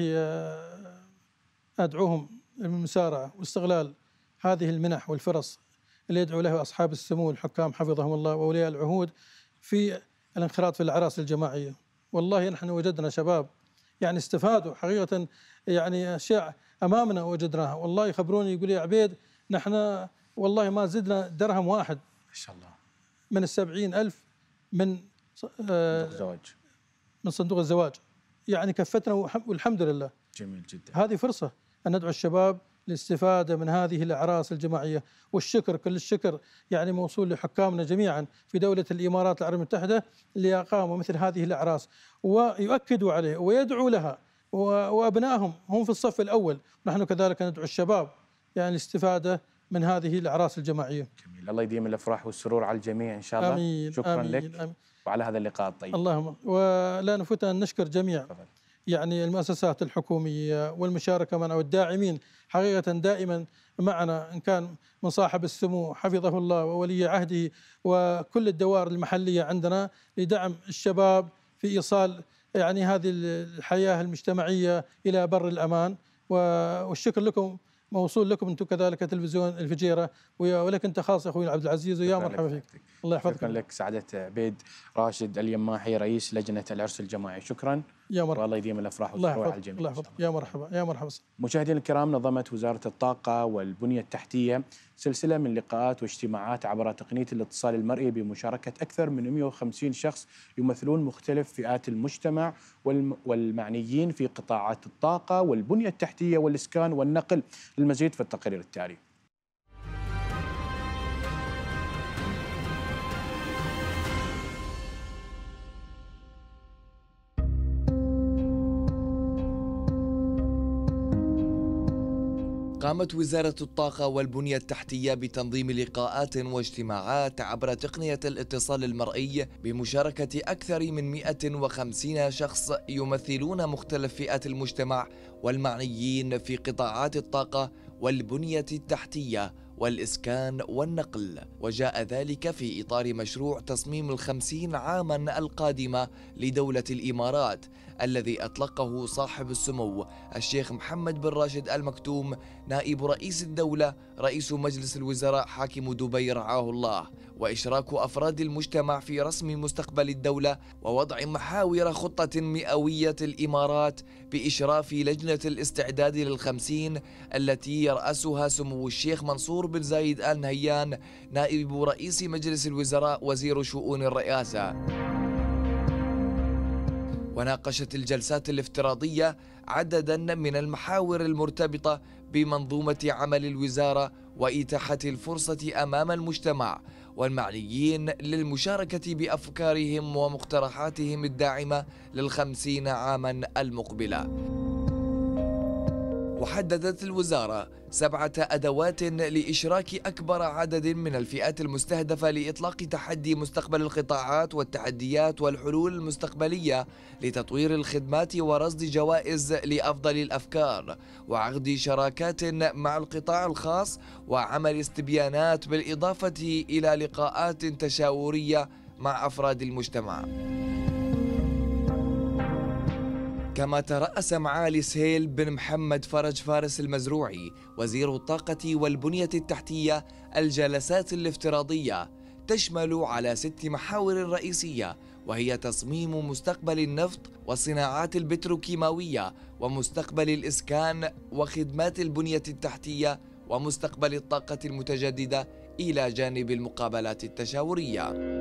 أدعوهم للمسارعة واستغلال هذه المنح والفرص اللي يدعو له أصحاب السمو الحكام حفظهم الله وأولياء العهود في الانخراط في الأعراس الجماعية. والله نحن وجدنا شباب يعني استفادوا حقيقة، يعني أشياء أمامنا وجدناها، والله يخبروني يقول يا عبيد نحن والله ما زدنا درهم واحد ما شاء الله من السبعين ألف من صندوق الزواج، من صندوق الزواج، يعني كفتنا والحمد لله. جميل جدا. هذه فرصة أن ندعو الشباب للاستفادة من هذه الأعراس الجماعية، والشكر كل الشكر يعني موصول لحكامنا جميعا في دولة الإمارات العربية المتحدة اللي أقاموا مثل هذه الأعراس ويؤكدوا عليه ويدعوا لها، وأبنائهم هم في الصف الأول، ونحن كذلك ندعو الشباب يعني الاستفادة من هذه الأعراس الجماعية. جميل. الله يديم الأفراح والسرور على الجميع إن شاء الله. آمين. شكرا آمين. لك آمين. وعلى هذا اللقاء الطيب. اللهم. ولا نفوت أن نشكر جميع فضل. يعني المؤسسات الحكومية والمشاركة معنا والداعمين حقيقة دائما معنا، إن كان من صاحب السمو حفظه الله وولي عهده وكل الدوائر المحلية عندنا لدعم الشباب في إيصال يعني هذه الحياة المجتمعية إلى بر الأمان. والشكر لكم موصول لكم أنتم كذلك تلفزيون الفجيرة، ولك أنت خاص أخوي عبد العزيز، ويا مرحبا فيك. الله يحفظك. شكرا لك سعادة عبيد راشد اليماحي رئيس لجنة العرس الجماعي. شكرا يا مرحبا. والله يديم الأفراح والسرور على الجميع. الله يحفظك. يا مرحبا. يا مرحبا. مشاهدينا الكرام، نظمت وزارة الطاقة والبنية التحتية سلسلة من لقاءات واجتماعات عبر تقنية الاتصال المرئي بمشاركة أكثر من مئة وخمسين شخص يمثلون مختلف فئات المجتمع والمعنيين في قطاعات الطاقة والبنية التحتية والإسكان والنقل. للمزيد في التقرير التالي. قامت وزارة الطاقة والبنية التحتية بتنظيم لقاءات واجتماعات عبر تقنية الاتصال المرئي بمشاركة أكثر من مئة وخمسين شخص يمثلون مختلف فئات المجتمع والمعنيين في قطاعات الطاقة والبنية التحتية والإسكان والنقل. وجاء ذلك في إطار مشروع تصميم الخمسين عاما القادمة لدولة الإمارات الذي أطلقه صاحب السمو الشيخ محمد بن راشد آل مكتوم نائب رئيس الدولة رئيس مجلس الوزراء حاكم دبي رعاه الله، وإشراك أفراد المجتمع في رسم مستقبل الدولة ووضع محاور خطة مئوية الإمارات بإشراف لجنة الاستعداد للخمسين التي يرأسها سمو الشيخ منصور بن زايد آل نهيان نائب رئيس مجلس الوزراء وزير شؤون الرئاسة. وناقشت الجلسات الافتراضية عددا من المحاور المرتبطة بمنظومة عمل الوزارة وإتاحة الفرصة أمام المجتمع والمعنيين للمشاركة بأفكارهم ومقترحاتهم الداعمة للخمسين عاما المقبلة. وحددت الوزارة سبعة أدوات لإشراك أكبر عدد من الفئات المستهدفة لإطلاق تحدي مستقبل القطاعات والتحديات والحلول المستقبلية لتطوير الخدمات ورصد جوائز لأفضل الأفكار وعقد شراكات مع القطاع الخاص وعمل استبيانات بالإضافة إلى لقاءات تشاورية مع أفراد المجتمع. كما ترأس معالي سهيل بن محمد فرج فارس المزروعي وزير الطاقة والبنية التحتية الجلسات الافتراضية تشمل على ست محاور رئيسية، وهي تصميم مستقبل النفط والصناعات البتروكيماوية ومستقبل الإسكان وخدمات البنية التحتية ومستقبل الطاقة المتجددة إلى جانب المقابلات التشاورية.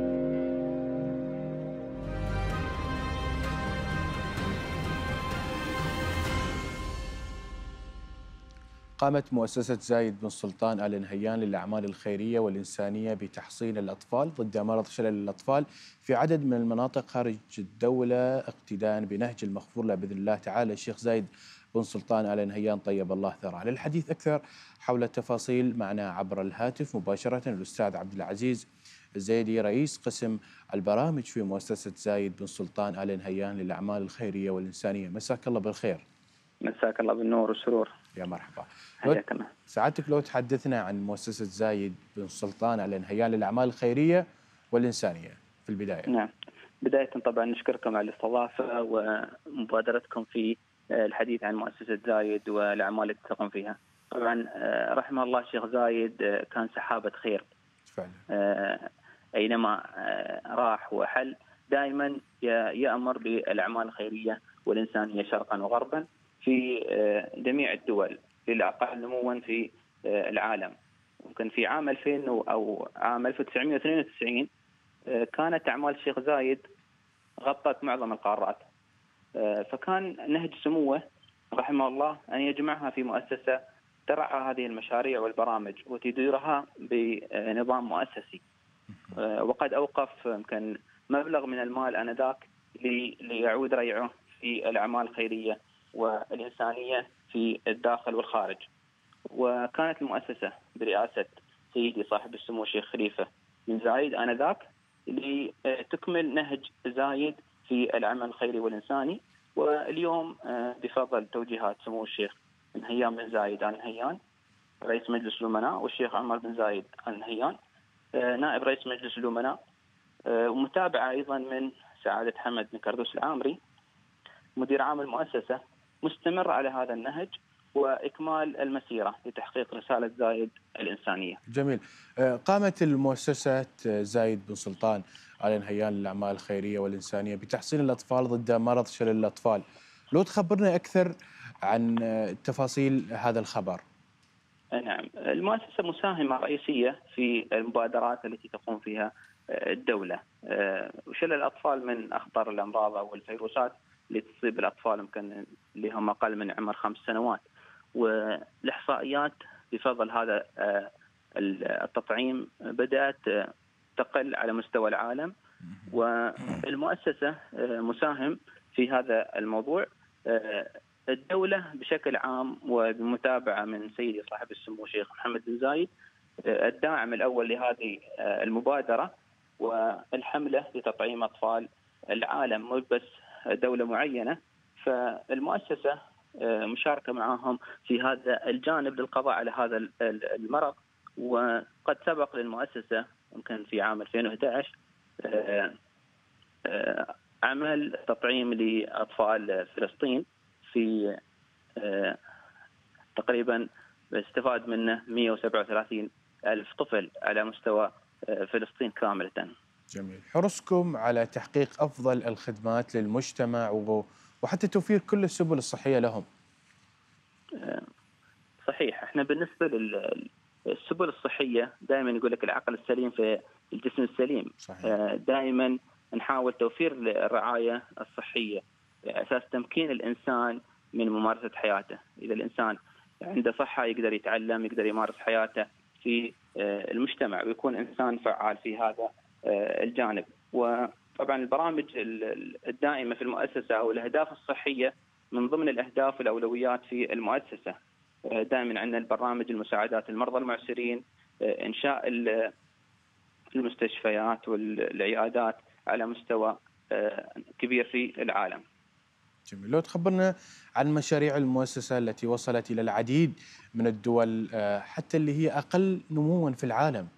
قامت مؤسسة زايد بن سلطان آل نهيان للأعمال الخيرية والإنسانية بتحصين الأطفال ضد مرض شلل الأطفال في عدد من المناطق خارج الدولة اقتداء بنهج المغفور له بإذن الله تعالى الشيخ زايد بن سلطان آل نهيان طيب الله ثراه. للحديث أكثر حول التفاصيل معنا عبر الهاتف مباشرة الأستاذ عبد العزيز الزيدي رئيس قسم البرامج في مؤسسة زايد بن سلطان آل نهيان للأعمال الخيرية والإنسانية. مساك الله بالخير. مساك الله بالنور والسرور. يا مرحبا. حياك الله. سعادتك لو تحدثنا عن مؤسسة زايد بن سلطان آل نهيان للأعمال الخيرية والإنسانية في البداية. نعم، بداية طبعا نشكركم على الاستضافة ومبادرتكم في الحديث عن مؤسسة زايد والأعمال التي تقوم فيها. طبعا رحمه الله الشيخ زايد كان سحابة خير فعلا. أينما راح وحل دائما يأمر بالأعمال الخيرية والإنسانية شرقا وغربا في جميع الدول للأقل نموا في العالم. ممكن في عام ألفين أو عام ألف وتسعمئة واثنين وتسعين كانت أعمال الشيخ زايد غطت معظم القارات، فكان نهج سموه رحمه الله أن يجمعها في مؤسسة ترعى هذه المشاريع والبرامج وتديرها بنظام مؤسسي. وقد أوقف يمكن مبلغ من المال آنذاك ليعود ريعه في الأعمال الخيرية والإنسانية في الداخل والخارج. وكانت المؤسسة برئاسة سيدي صاحب السمو الشيخ خليفة بن زايد آنذاك لتكمل نهج زايد في العمل الخيري والإنساني. واليوم بفضل توجيهات سمو الشيخ بن نهيان بن زايد آل نهيان رئيس مجلس الأمناء والشيخ عمر بن زايد آل نهيان نائب رئيس مجلس الأمناء ومتابعة أيضا من سعادة حمد بن كردوس العامري مدير عام المؤسسة، مستمر على هذا النهج وإكمال المسيرة لتحقيق رسالة زايد الإنسانية. جميل. قامت المؤسسة زايد بن سلطان آل نهيان للأعمال الخيرية والإنسانية بتحصين الأطفال ضد مرض شلل الأطفال. لو تخبرنا أكثر عن تفاصيل هذا الخبر. نعم، المؤسسة مساهمة رئيسية في المبادرات التي تقوم فيها الدولة. وشلل الأطفال من أخطر الأمراض أو الفيروسات اللي تصيب الأطفال يمكن اللي هم أقل من عمر خمس سنوات. والإحصائيات بفضل هذا التطعيم بدأت تقل على مستوى العالم، والمؤسسة مساهم في هذا الموضوع. الدولة بشكل عام وبمتابعة من سيدي صاحب السمو الشيخ محمد بن زايد الداعم الأول لهذه المبادرة والحملة لتطعيم أطفال العالم، مو بس دولة معينة. فالمؤسسة مشاركة معهم في هذا الجانب للقضاء على هذا المرض. وقد سبق للمؤسسة يمكن في عام ألفين وأحد عشر عمل تطعيم لأطفال فلسطين في تقريبا استفاد منه مئة وسبعة وثلاثين ألف طفل على مستوى فلسطين كاملة. جميل. حرصكم على تحقيق أفضل الخدمات للمجتمع وحتى توفير كل السبل الصحية لهم. صحيح، احنا بالنسبة للسبل الصحية دائما يقول لك العقل السليم في الجسم السليم. صحيح. دائما نحاول توفير الرعاية الصحية على أساس تمكين الإنسان من ممارسة حياته. إذا الإنسان عنده صحة يقدر يتعلم، يقدر يمارس حياته في المجتمع ويكون إنسان فعال في هذا الجانب. وطبعا البرامج الدائمة في المؤسسة أو الأهداف الصحية من ضمن الأهداف والأولويات في المؤسسة. دائما عندنا البرامج المساعدات المرضى المعسرين، إنشاء المستشفيات والعيادات على مستوى كبير في العالم. جميل. لو تخبرنا عن مشاريع المؤسسة التي وصلت إلى العديد من الدول حتى اللي هي أقل نمواً في العالم.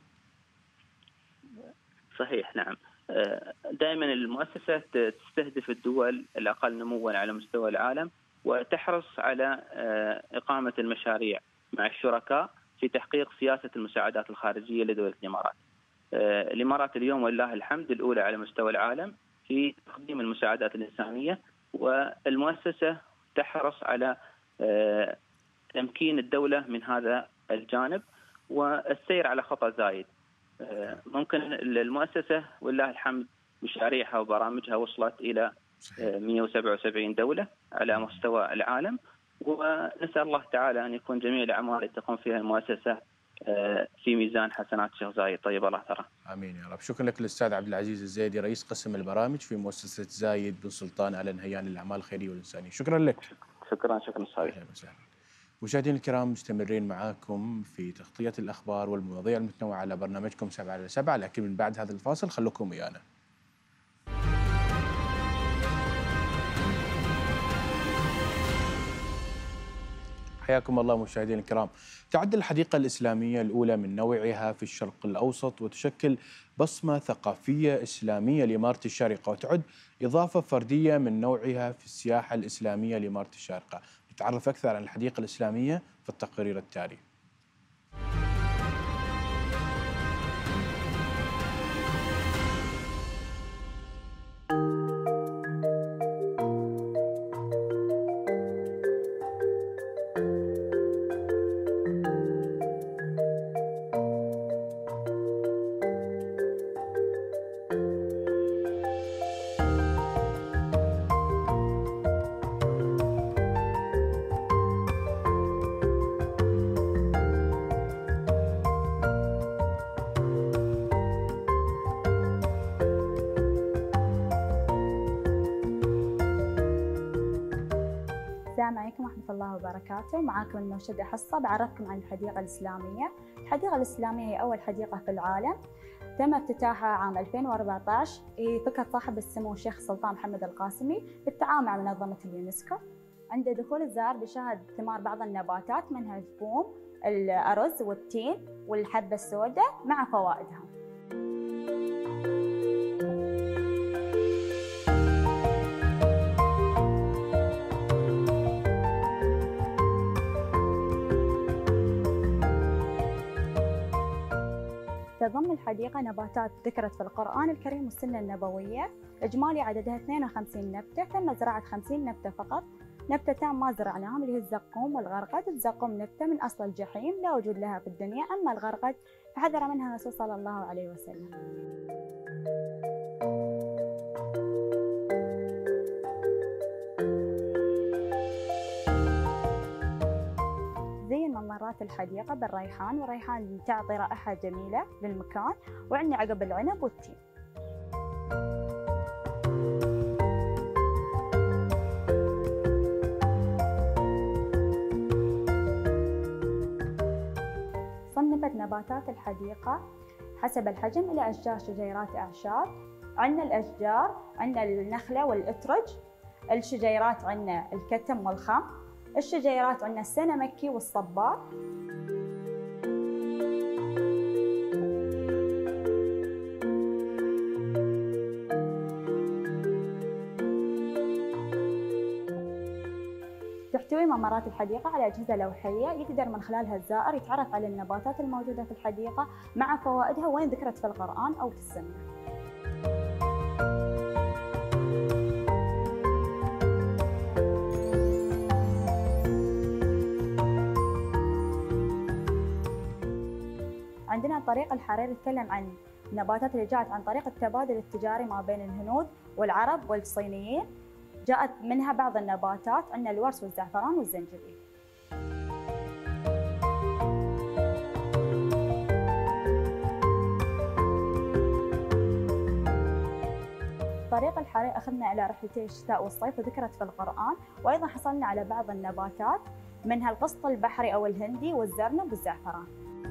صحيح، نعم. دائما المؤسسة تستهدف الدول الأقل نمواً على مستوى العالم وتحرص على إقامة المشاريع مع الشركاء في تحقيق سياسة المساعدات الخارجية لدولة الإمارات. الإمارات اليوم ولله الحمد الأولى على مستوى العالم في تقديم المساعدات الإنسانية، والمؤسسة تحرص على تمكين الدولة من هذا الجانب والسير على خطى زايد. ممكن المؤسسة ولله الحمد مشاريعها وبرامجها وصلت إلى مئة وسبعة وسبعين دولة على مستوى العالم، ونسأل الله تعالى أن يكون جميع الأعمال التي تقوم فيها المؤسسة في ميزان حسنات الشيخ زايد طيب الله ثراه. امين يا رب. شكرا لك الاستاذ عبد العزيز الزيدي، رئيس قسم البرامج في مؤسسه زايد بن سلطان ال نهيان للاعمال الخيريه والانسانيه. شكرا لك. شكرا شكرا استاذ. اهلا وسهلا. مشاهدينا الكرام، مستمرين معاكم في تغطيه الاخبار والمواضيع المتنوعه على برنامجكم سبعة على سبعة، لكن من بعد هذا الفاصل خلوكم ويانا. حياكم الله مشاهدينا الكرام. تعد الحديقة الإسلامية الأولى من نوعها في الشرق الأوسط، وتشكل بصمة ثقافية إسلامية لإمارة الشارقة، وتعد إضافة فردية من نوعها في السياحة الإسلامية لإمارة الشارقة. نتعرف أكثر عن الحديقة الإسلامية في التقرير التالي. السلام عليكم ورحمة الله وبركاته. معاكم المرشدة حصة، بعرفكم عن الحديقة الإسلامية. الحديقة الإسلامية هي أول حديقة في العالم، تم افتتاحها عام ألفين وأربعة عشر، هي فكرة صاحب السمو الشيخ سلطان محمد القاسمي بالتعاون مع منظمة اليونسكو. عند دخول الزائر بيشاهد ثمار بعض النباتات منها الثوم، الأرز والتين والحبة السوداء مع فوائدها. تضم الحديقة نباتات ذكرت في القرآن الكريم والسنة النبوية، إجمالي عددها اثنين وخمسين نبتة، تم زراعة خمسين نبتة فقط. نبتتان ما زرعناهم اللي هي الزقوم والغرقد. الزقوم نبتة من أصل الجحيم لا وجود لها في الدنيا، أما الغرقد فحذر منها الرسول صلى الله عليه وسلم. زين ممرات الحديقة بالريحان، والريحان تعطي رائحة جميلة للمكان، وعندنا عقب العنب والتين. صنفت نباتات الحديقة حسب الحجم إلى أشجار، شجيرات، أعشاب. عندنا الأشجار، عندنا النخلة والأترج. الشجيرات عندنا الكتم والخم. الشجيرات عندنا السنمكي والصبار. تحتوي ممرات الحديقة على أجهزة لوحية يقدر من خلالها الزائر يتعرف على النباتات الموجودة في الحديقة مع فوائدها وين ذكرت في القرآن أو في السنة. عندنا طريق الحرير يتكلم عن النباتات اللي جاءت عن طريق التبادل التجاري ما بين الهنود والعرب والصينيين. جاءت منها بعض النباتات، عندنا الورس والزعفران والزنجبيل. طريق الحرير أخذنا إلى رحلتي الشتاء والصيف وذكرت في القرآن، وأيضا حصلنا على بعض النباتات منها القسط البحري أو الهندي والزرنب والزعفران.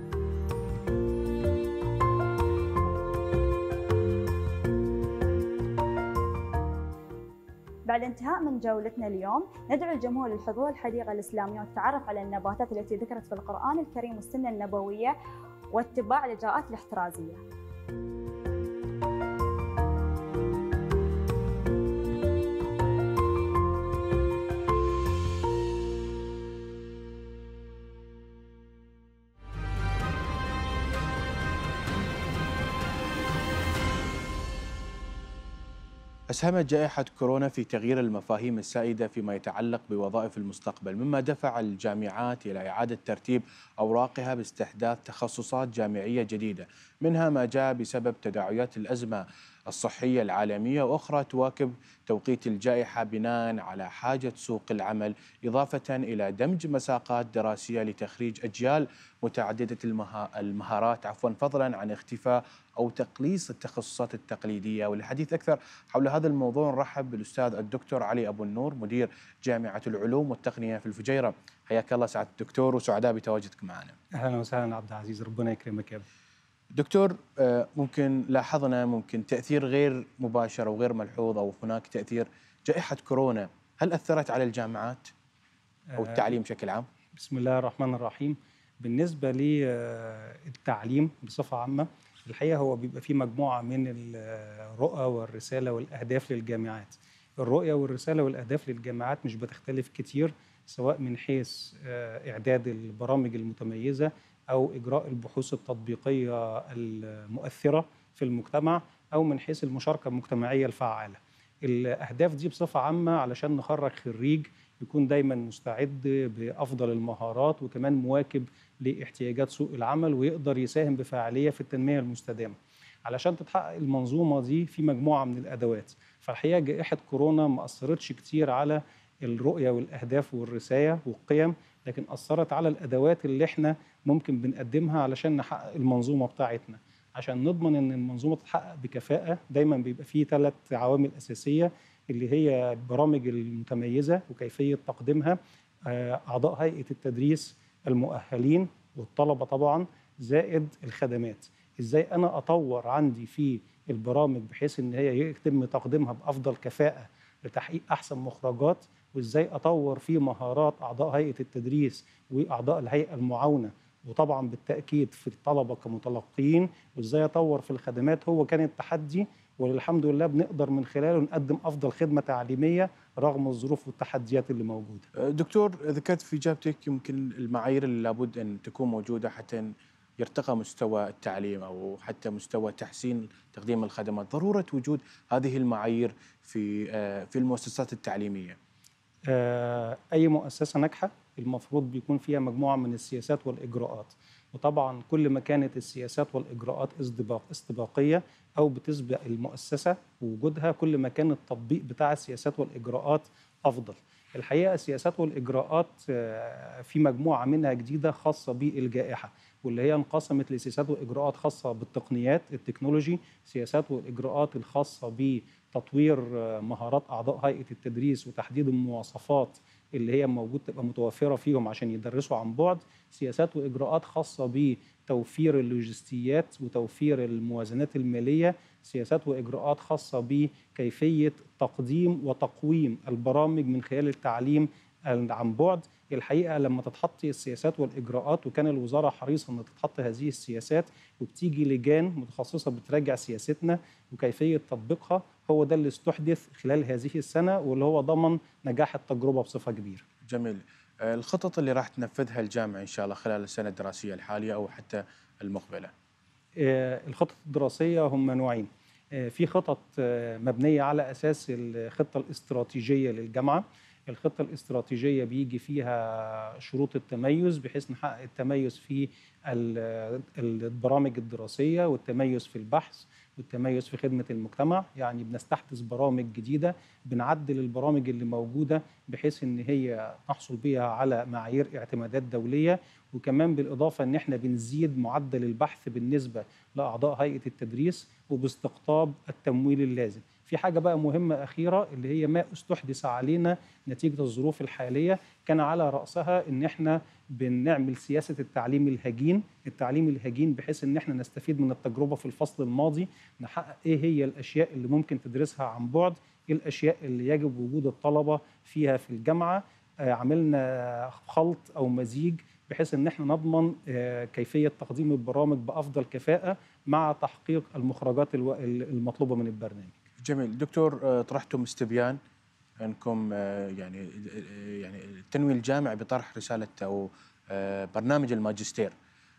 بعد انتهاء من جولتنا اليوم ندعو الجمهور للحضور الحديقة الإسلامية والتعرف على النباتات التي ذكرت في القرآن الكريم والسنة النبوية واتباع الإجراءات الاحترازية. أسهمت جائحة كورونا في تغيير المفاهيم السائدة فيما يتعلق بوظائف المستقبل، مما دفع الجامعات إلى إعادة ترتيب أوراقها باستحداث تخصصات جامعية جديدة، منها ما جاء بسبب تداعيات الأزمة الصحية العالمية، وأخرى تواكب توقيت الجائحة بناء على حاجة سوق العمل، إضافة إلى دمج مساقات دراسية لتخريج أجيال متعددة المهارات عفوا فضلا عن اختفاء أو تقليص التخصصات التقليدية. وللحديث أكثر حول هذا الموضوع نرحب بالأستاذ الدكتور علي أبو النور مدير جامعة العلوم والتقنية في الفجيرة. حياك الله سعادة الدكتور وسعداء بتواجدك معنا. أهلا وسهلا عبد العزيز، ربنا يكرمك يا ابني. دكتور، ممكن لاحظنا ممكن تأثير غير مباشر أو غير ملحوظ أو هناك تأثير جائحة كورونا، هل أثرت على الجامعات أو التعليم بشكل عام؟ بسم الله الرحمن الرحيم. بالنسبة للتعليم بصفة عامة الحقيقة هو بيبقى فيه مجموعة من الرؤى والرسالة والأهداف للجامعات. الرؤية والرسالة والأهداف للجامعات مش بتختلف كتير، سواء من حيث إعداد البرامج المتميزة أو إجراء البحوث التطبيقية المؤثرة في المجتمع أو من حيث المشاركة المجتمعية الفعالة. الأهداف دي بصفة عامة علشان نخرج خريج يكون دايما مستعد بأفضل المهارات وكمان مواكب لاحتياجات سوق العمل ويقدر يساهم بفاعلية في التنمية المستدامة. علشان تتحقق المنظومة دي في مجموعة من الأدوات، فالحقيقة جائحة كورونا ما أثرتش كتير على الرؤية والأهداف والرساية والقيم، لكن أثرت على الأدوات اللي احنا ممكن بنقدمها علشان نحقق المنظومة بتاعتنا. عشان نضمن ان المنظومة تتحقق بكفاءة دايما بيبقى فيه ثلاث عوامل أساسية، اللي هي البرامج المتميزة وكيفية تقديمها، أعضاء هيئة التدريس المؤهلين والطلبة طبعا، زائد الخدمات. ازاي انا اطور عندي في البرامج بحيث ان هي يتم تقديمها بأفضل كفاءة لتحقيق أحسن مخرجات، وازاي اطور في مهارات اعضاء هيئه التدريس واعضاء الهيئه المعاونه، وطبعا بالتاكيد في الطلبه كمتلقيين، وازاي اطور في الخدمات. هو كان التحدي والحمد لله بنقدر من خلاله نقدم افضل خدمه تعليميه رغم الظروف والتحديات اللي موجوده. دكتور، ذكرت في اجابتك يمكن المعايير اللي لابد ان تكون موجوده حتى يرتقى مستوى التعليم او حتى مستوى تحسين تقديم الخدمات، ضروره وجود هذه المعايير في في المؤسسات التعليميه. أي مؤسسة ناجحة المفروض بيكون فيها مجموعة من السياسات والإجراءات، وطبعا كل ما كانت السياسات والإجراءات استباق استباقية أو بتسبق المؤسسة ووجودها، كل ما كان التطبيق بتاع السياسات والإجراءات أفضل. الحقيقة السياسات والإجراءات في مجموعة منها جديدة خاصة بالجائحة، واللي هي انقسمت لسياسات وإجراءات خاصة بالتقنيات التكنولوجي، سياسات والإجراءات الخاصة ب تطوير مهارات أعضاء هيئة التدريس وتحديد المواصفات اللي هي موجود تبقى متوفرة فيهم عشان يدرسوا عن بعد، سياسات وإجراءات خاصة بتوفير اللوجستيات وتوفير الموازنات المالية، سياسات وإجراءات خاصة بكيفية تقديم وتقويم البرامج من خلال التعليم عن بعد. الحقيقة لما تتحط السياسات والإجراءات، وكان الوزارة حريصة أن تتحط هذه السياسات وبتيجي لجان متخصصة بتراجع سياستنا وكيفية تطبيقها، هو ده اللي استحدث خلال هذه السنة واللي هو ضمن نجاح التجربة بصفة كبيرة. جميل. الخطط اللي راح تنفذها الجامعة إن شاء الله خلال السنة الدراسية الحالية أو حتى المقبلة؟ الخطط الدراسية هم نوعين. في خطط مبنية على أساس الخطة الاستراتيجية للجامعة. الخطة الاستراتيجية بيجي فيها شروط التميز بحيث نحقق التميز في البرامج الدراسية والتميز في البحث والتميز في خدمة المجتمع. يعني بنستحدث برامج جديدة، بنعدل البرامج اللي موجودة بحيث ان هي نحصل بها على معايير اعتمادات دولية، وكمان بالإضافة أن احنا بنزيد معدل البحث بالنسبة لأعضاء هيئة التدريس وباستقطاب التمويل اللازم. في حاجة بقى مهمة أخيرة اللي هي ما استحدث علينا نتيجة الظروف الحالية، كان على رأسها أن احنا بنعمل سياسة التعليم الهجين التعليم الهجين بحيث أن احنا نستفيد من التجربة في الفصل الماضي، نحقق إيه هي الأشياء اللي ممكن تدرسها عن بعد، إيه الأشياء اللي يجب وجود الطلبة فيها في الجامعة. عملنا خلط أو مزيج بحيث أن احنا نضمن كيفية تقديم البرامج بأفضل كفاءة مع تحقيق المخرجات المطلوبة من البرنامج. جميل. دكتور، طرحتم استبيان أنكم يعني يعني تنوي الجامعة بطرح رسالة أو برنامج الماجستير.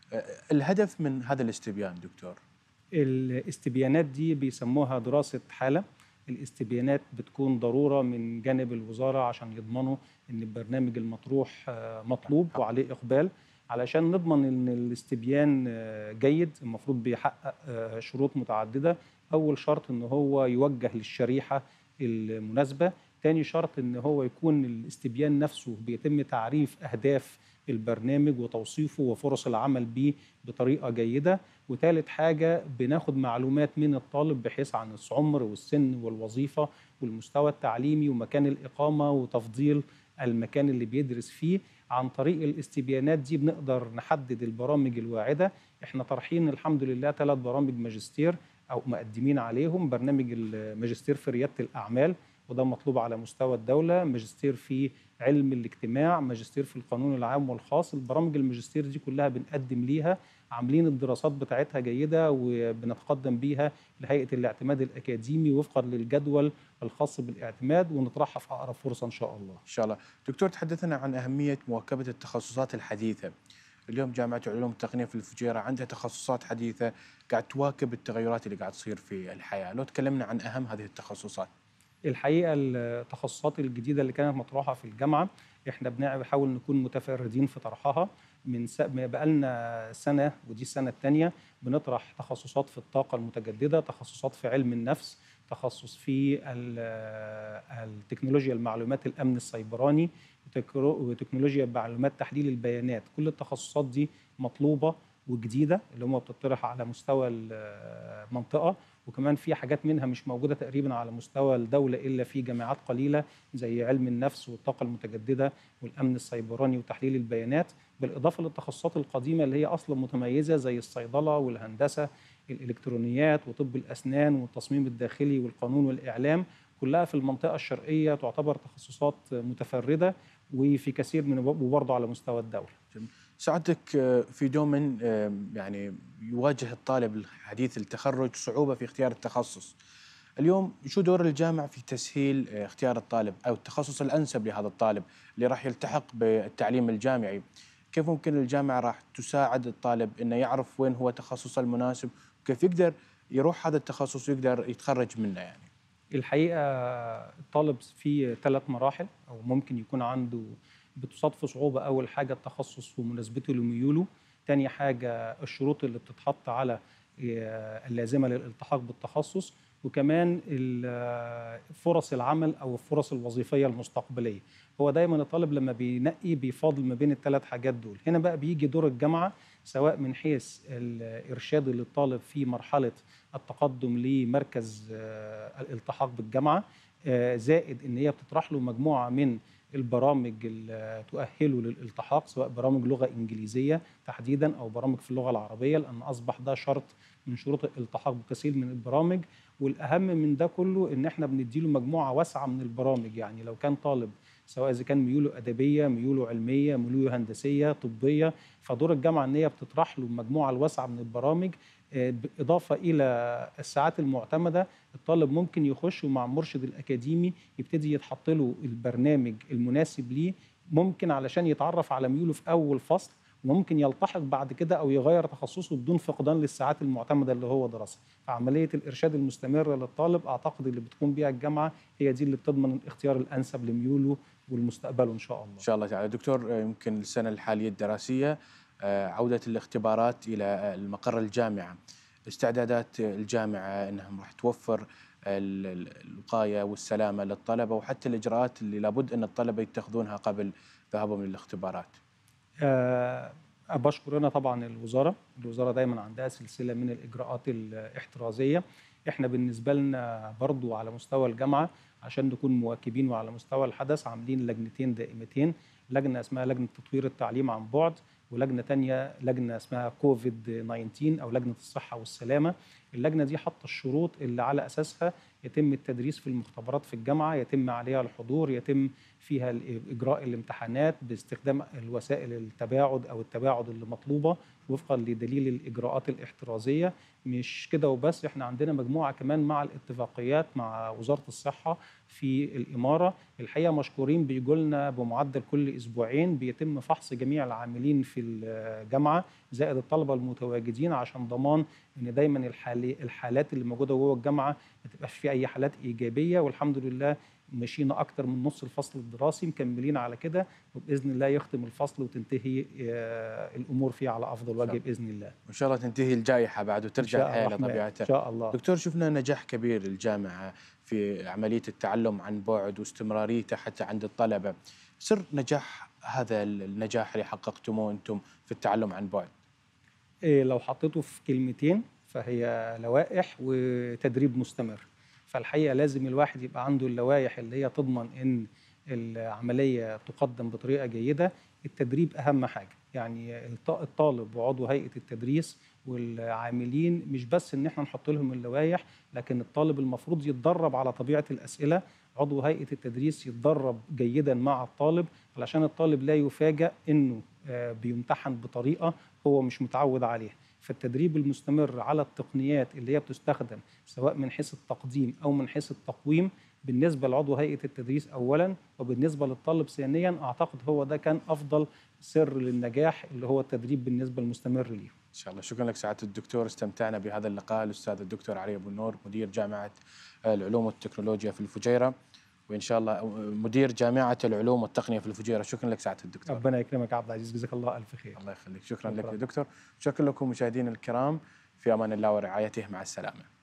الهدف من هذا الاستبيان دكتور؟ الاستبيانات دي بيسموها دراسة حالة. الاستبيانات بتكون ضرورة من جانب الوزارة عشان يضمنوا أن البرنامج المطروح مطلوب وعليه إقبال. علشان نضمن أن الاستبيان جيد المفروض بيحقق شروط متعددة. أول شرط أنه هو يوجه للشريحة المناسبة. تاني شرط أن هو يكون الاستبيان نفسه بيتم تعريف أهداف البرنامج وتوصيفه وفرص العمل به بطريقة جيدة. وثالث حاجة بناخد معلومات من الطالب بحيث عن العمر والسن والوظيفة والمستوى التعليمي ومكان الإقامة وتفضيل المكان اللي بيدرس فيه. عن طريق الاستبيانات دي بنقدر نحدد البرامج الواعدة. احنا طرحين الحمد لله ثلاث برامج ماجستير أو مقدمين عليهم. برنامج الماجستير في ريادة الأعمال وده مطلوب على مستوى الدولة، ماجستير في علم الاجتماع، ماجستير في القانون العام والخاص. البرامج الماجستير دي كلها بنقدم ليها، عاملين الدراسات بتاعتها جيدة وبنتقدم بيها لهيئة الاعتماد الأكاديمي وفقا للجدول الخاص بالاعتماد ونطرحها في أقرب فرصة إن شاء الله. إن شاء الله. دكتور، تحدثنا عن أهمية مواكبة التخصصات الحديثة. اليوم جامعة علوم التقنية في الفجيرة عندها تخصصات حديثة قاعد تواكب التغيرات اللي قاعد تصير في الحياة. لو تكلمنا عن أهم هذه التخصصات. الحقيقة التخصصات الجديدة اللي كانت مطروحة في الجامعة احنا بنحاول نكون متفردين في طرحها. من بقالنا سنة ودي السنة الثانية بنطرح تخصصات في الطاقة المتجددة، تخصصات في علم النفس، تخصص في التكنولوجيا المعلومات الأمن السيبراني وتكنولوجيا معلومات تحليل البيانات. كل التخصصات دي مطلوبة وجديدة اللي هم بتطرح على مستوى المنطقة، وكمان في حاجات منها مش موجودة تقريبا على مستوى الدولة إلا في جامعات قليلة زي علم النفس والطاقة المتجددة والأمن السيبراني وتحليل البيانات، بالإضافة للتخصصات القديمة اللي هي أصلا متميزة زي الصيدلة والهندسة الإلكترونيات وطب الأسنان والتصميم الداخلي والقانون والإعلام. كلها في المنطقة الشرقية تعتبر تخصصات متفردة وفي كثير من وبرضه على مستوى الدولة. سعادتك في دوما يعني يواجه الطالب الحديث التخرج صعوبة في اختيار التخصص. اليوم شو دور الجامعة في تسهيل اختيار الطالب أو التخصص الأنسب لهذا الطالب اللي راح يلتحق بالتعليم الجامعي؟ كيف ممكن الجامعة راح تساعد الطالب إنه يعرف وين هو تخصصه المناسب وكيف يقدر يروح هذا التخصص ويقدر يتخرج منه؟ يعني الحقيقة الطالب في ثلاث مراحل أو ممكن يكون عنده بتصادف صعوبة. أول حاجة التخصص ومناسبته لميوله. تاني حاجة الشروط اللي بتتحط على اللازمة للالتحاق بالتخصص، وكمان فرص العمل أو الفرص الوظيفية المستقبلية. هو دايما الطالب لما بينقي بيفاضل ما بين الثلاث حاجات دول. هنا بقى بيجي دور الجامعة سواء من حيث الإرشاد للطالب في مرحلة التقدم لمركز الالتحاق بالجامعة، زائد إن هي بتطرح له مجموعة من البرامج اللي تؤهله للالتحاق سواء برامج لغة إنجليزية تحديدا أو برامج في اللغة العربية، لأن أصبح ده شرط من شروط الالتحاق بكثير من البرامج. والأهم من ده كله إن احنا بنديله مجموعة واسعة من البرامج. يعني لو كان طالب سواء إذا كان ميوله أدبية، ميوله علمية، ميوله هندسية، طبية، فدور الجامعة إن هي بتطرح له المجموعة الواسعة من البرامج. بالإضافة إلى الساعات المعتمدة، الطالب ممكن يخش مع المرشد الأكاديمي يبتدي يتحط له البرنامج المناسب ليه، ممكن علشان يتعرف على ميوله في أول فصل، وممكن يلتحق بعد كده أو يغير تخصصه بدون فقدان للساعات المعتمدة اللي هو درسها. فعملية الإرشاد المستمرة للطالب أعتقد اللي بتقوم بها الجامعة هي دي اللي بتضمن الاختيار الأنسب لميوله والمستقبل إن شاء الله. إن شاء الله تعالى. دكتور، يمكن السنة الحالية الدراسية عودة الاختبارات إلى المقر الجامعة، استعدادات الجامعة أنهم راح توفر الوقاية والسلامة للطلبة وحتى الإجراءات اللي لابد أن الطلبة يتخذونها قبل ذهابهم للاختبارات. بشكر أنا طبعا الوزارة الوزارة دايما عندها سلسلة من الإجراءات الاحترازية. احنا بالنسبة لنا برضو على مستوى الجامعة عشان نكون مواكبين وعلى مستوى الحدث عاملين لجنتين دائمتين، لجنة اسمها لجنة تطوير التعليم عن بعد، ولجنة تانية لجنة اسمها كوفيد تسعة عشر أو لجنة الصحة والسلامة. اللجنة دي حاطة الشروط اللي على أساسها يتم التدريس في المختبرات في الجامعة، يتم عليها الحضور، يتم فيها إجراء الامتحانات باستخدام الوسائل التباعد أو التباعد اللي مطلوبة وفقا لدليل الإجراءات الاحترازية. مش كده وبس، احنا عندنا مجموعة كمان مع الاتفاقيات مع وزارة الصحة في الإمارة. الحقيقة مشكورين بيجوا لنا بمعدل كل أسبوعين بيتم فحص جميع العاملين في الجامعة زائد الطلبة المتواجدين عشان ضمان إن دايما الحالات اللي موجودة جوه الجامعة ما تبقاش في أي حالات إيجابية، والحمد لله مشينا أكتر من نص الفصل الدراسي مكملين على كده، وبإذن الله يختم الفصل وتنتهي الأمور فيه على أفضل وجه بإذن الله. وإن شاء الله تنتهي الجائحة بعد وترجع الحياة لطبيعتها إن شاء الله. دكتور، شفنا نجاح كبير للجامعة في عملية التعلم عن بعد واستمراريته حتى عند الطلبة. سر نجاح هذا النجاح اللي حققتموه أنتم في التعلم عن بعد؟ إيه لو حطيته في كلمتين فهي لوائح وتدريب مستمر. فالحقيقة لازم الواحد يبقى عنده اللوائح اللي هي تضمن إن العملية تقدم بطريقة جيدة. التدريب أهم حاجة، يعني الطالب وعضو هيئة التدريس والعاملين مش بس إن احنا نحط لهم اللوائح، لكن الطالب المفروض يتدرب على طبيعة الأسئلة. عضو هيئة التدريس يتدرب جيدا مع الطالب علشان الطالب لا يفاجأ إنه بيمتحن بطريقة هو مش متعود عليها. فالتدريب المستمر على التقنيات اللي هي بتستخدم سواء من حيث التقديم أو من حيث التقويم بالنسبة لعضو هيئة التدريس أولا وبالنسبة للطالب ثانيا، أعتقد هو ده كان أفضل سر للنجاح اللي هو التدريب بالنسبة المستمر ليه. إن شاء الله. شكرا لك سعادة الدكتور، استمتعنا بهذا اللقاء. الأستاذ الدكتور علي أبو النور مدير جامعة العلوم والتكنولوجيا في الفجيرة، وإن شاء الله مدير جامعة العلوم والتقنية في الفجيرة. شكرا لك سعادة الدكتور. ربنا يكرمك عبد العزيز، جزاك الله ألف خير. الله يخليك. شكرا, شكرا لك يا دكتور. شكرا لكم مشاهدينا الكرام، في أمان الله ورعايته، مع السلامة.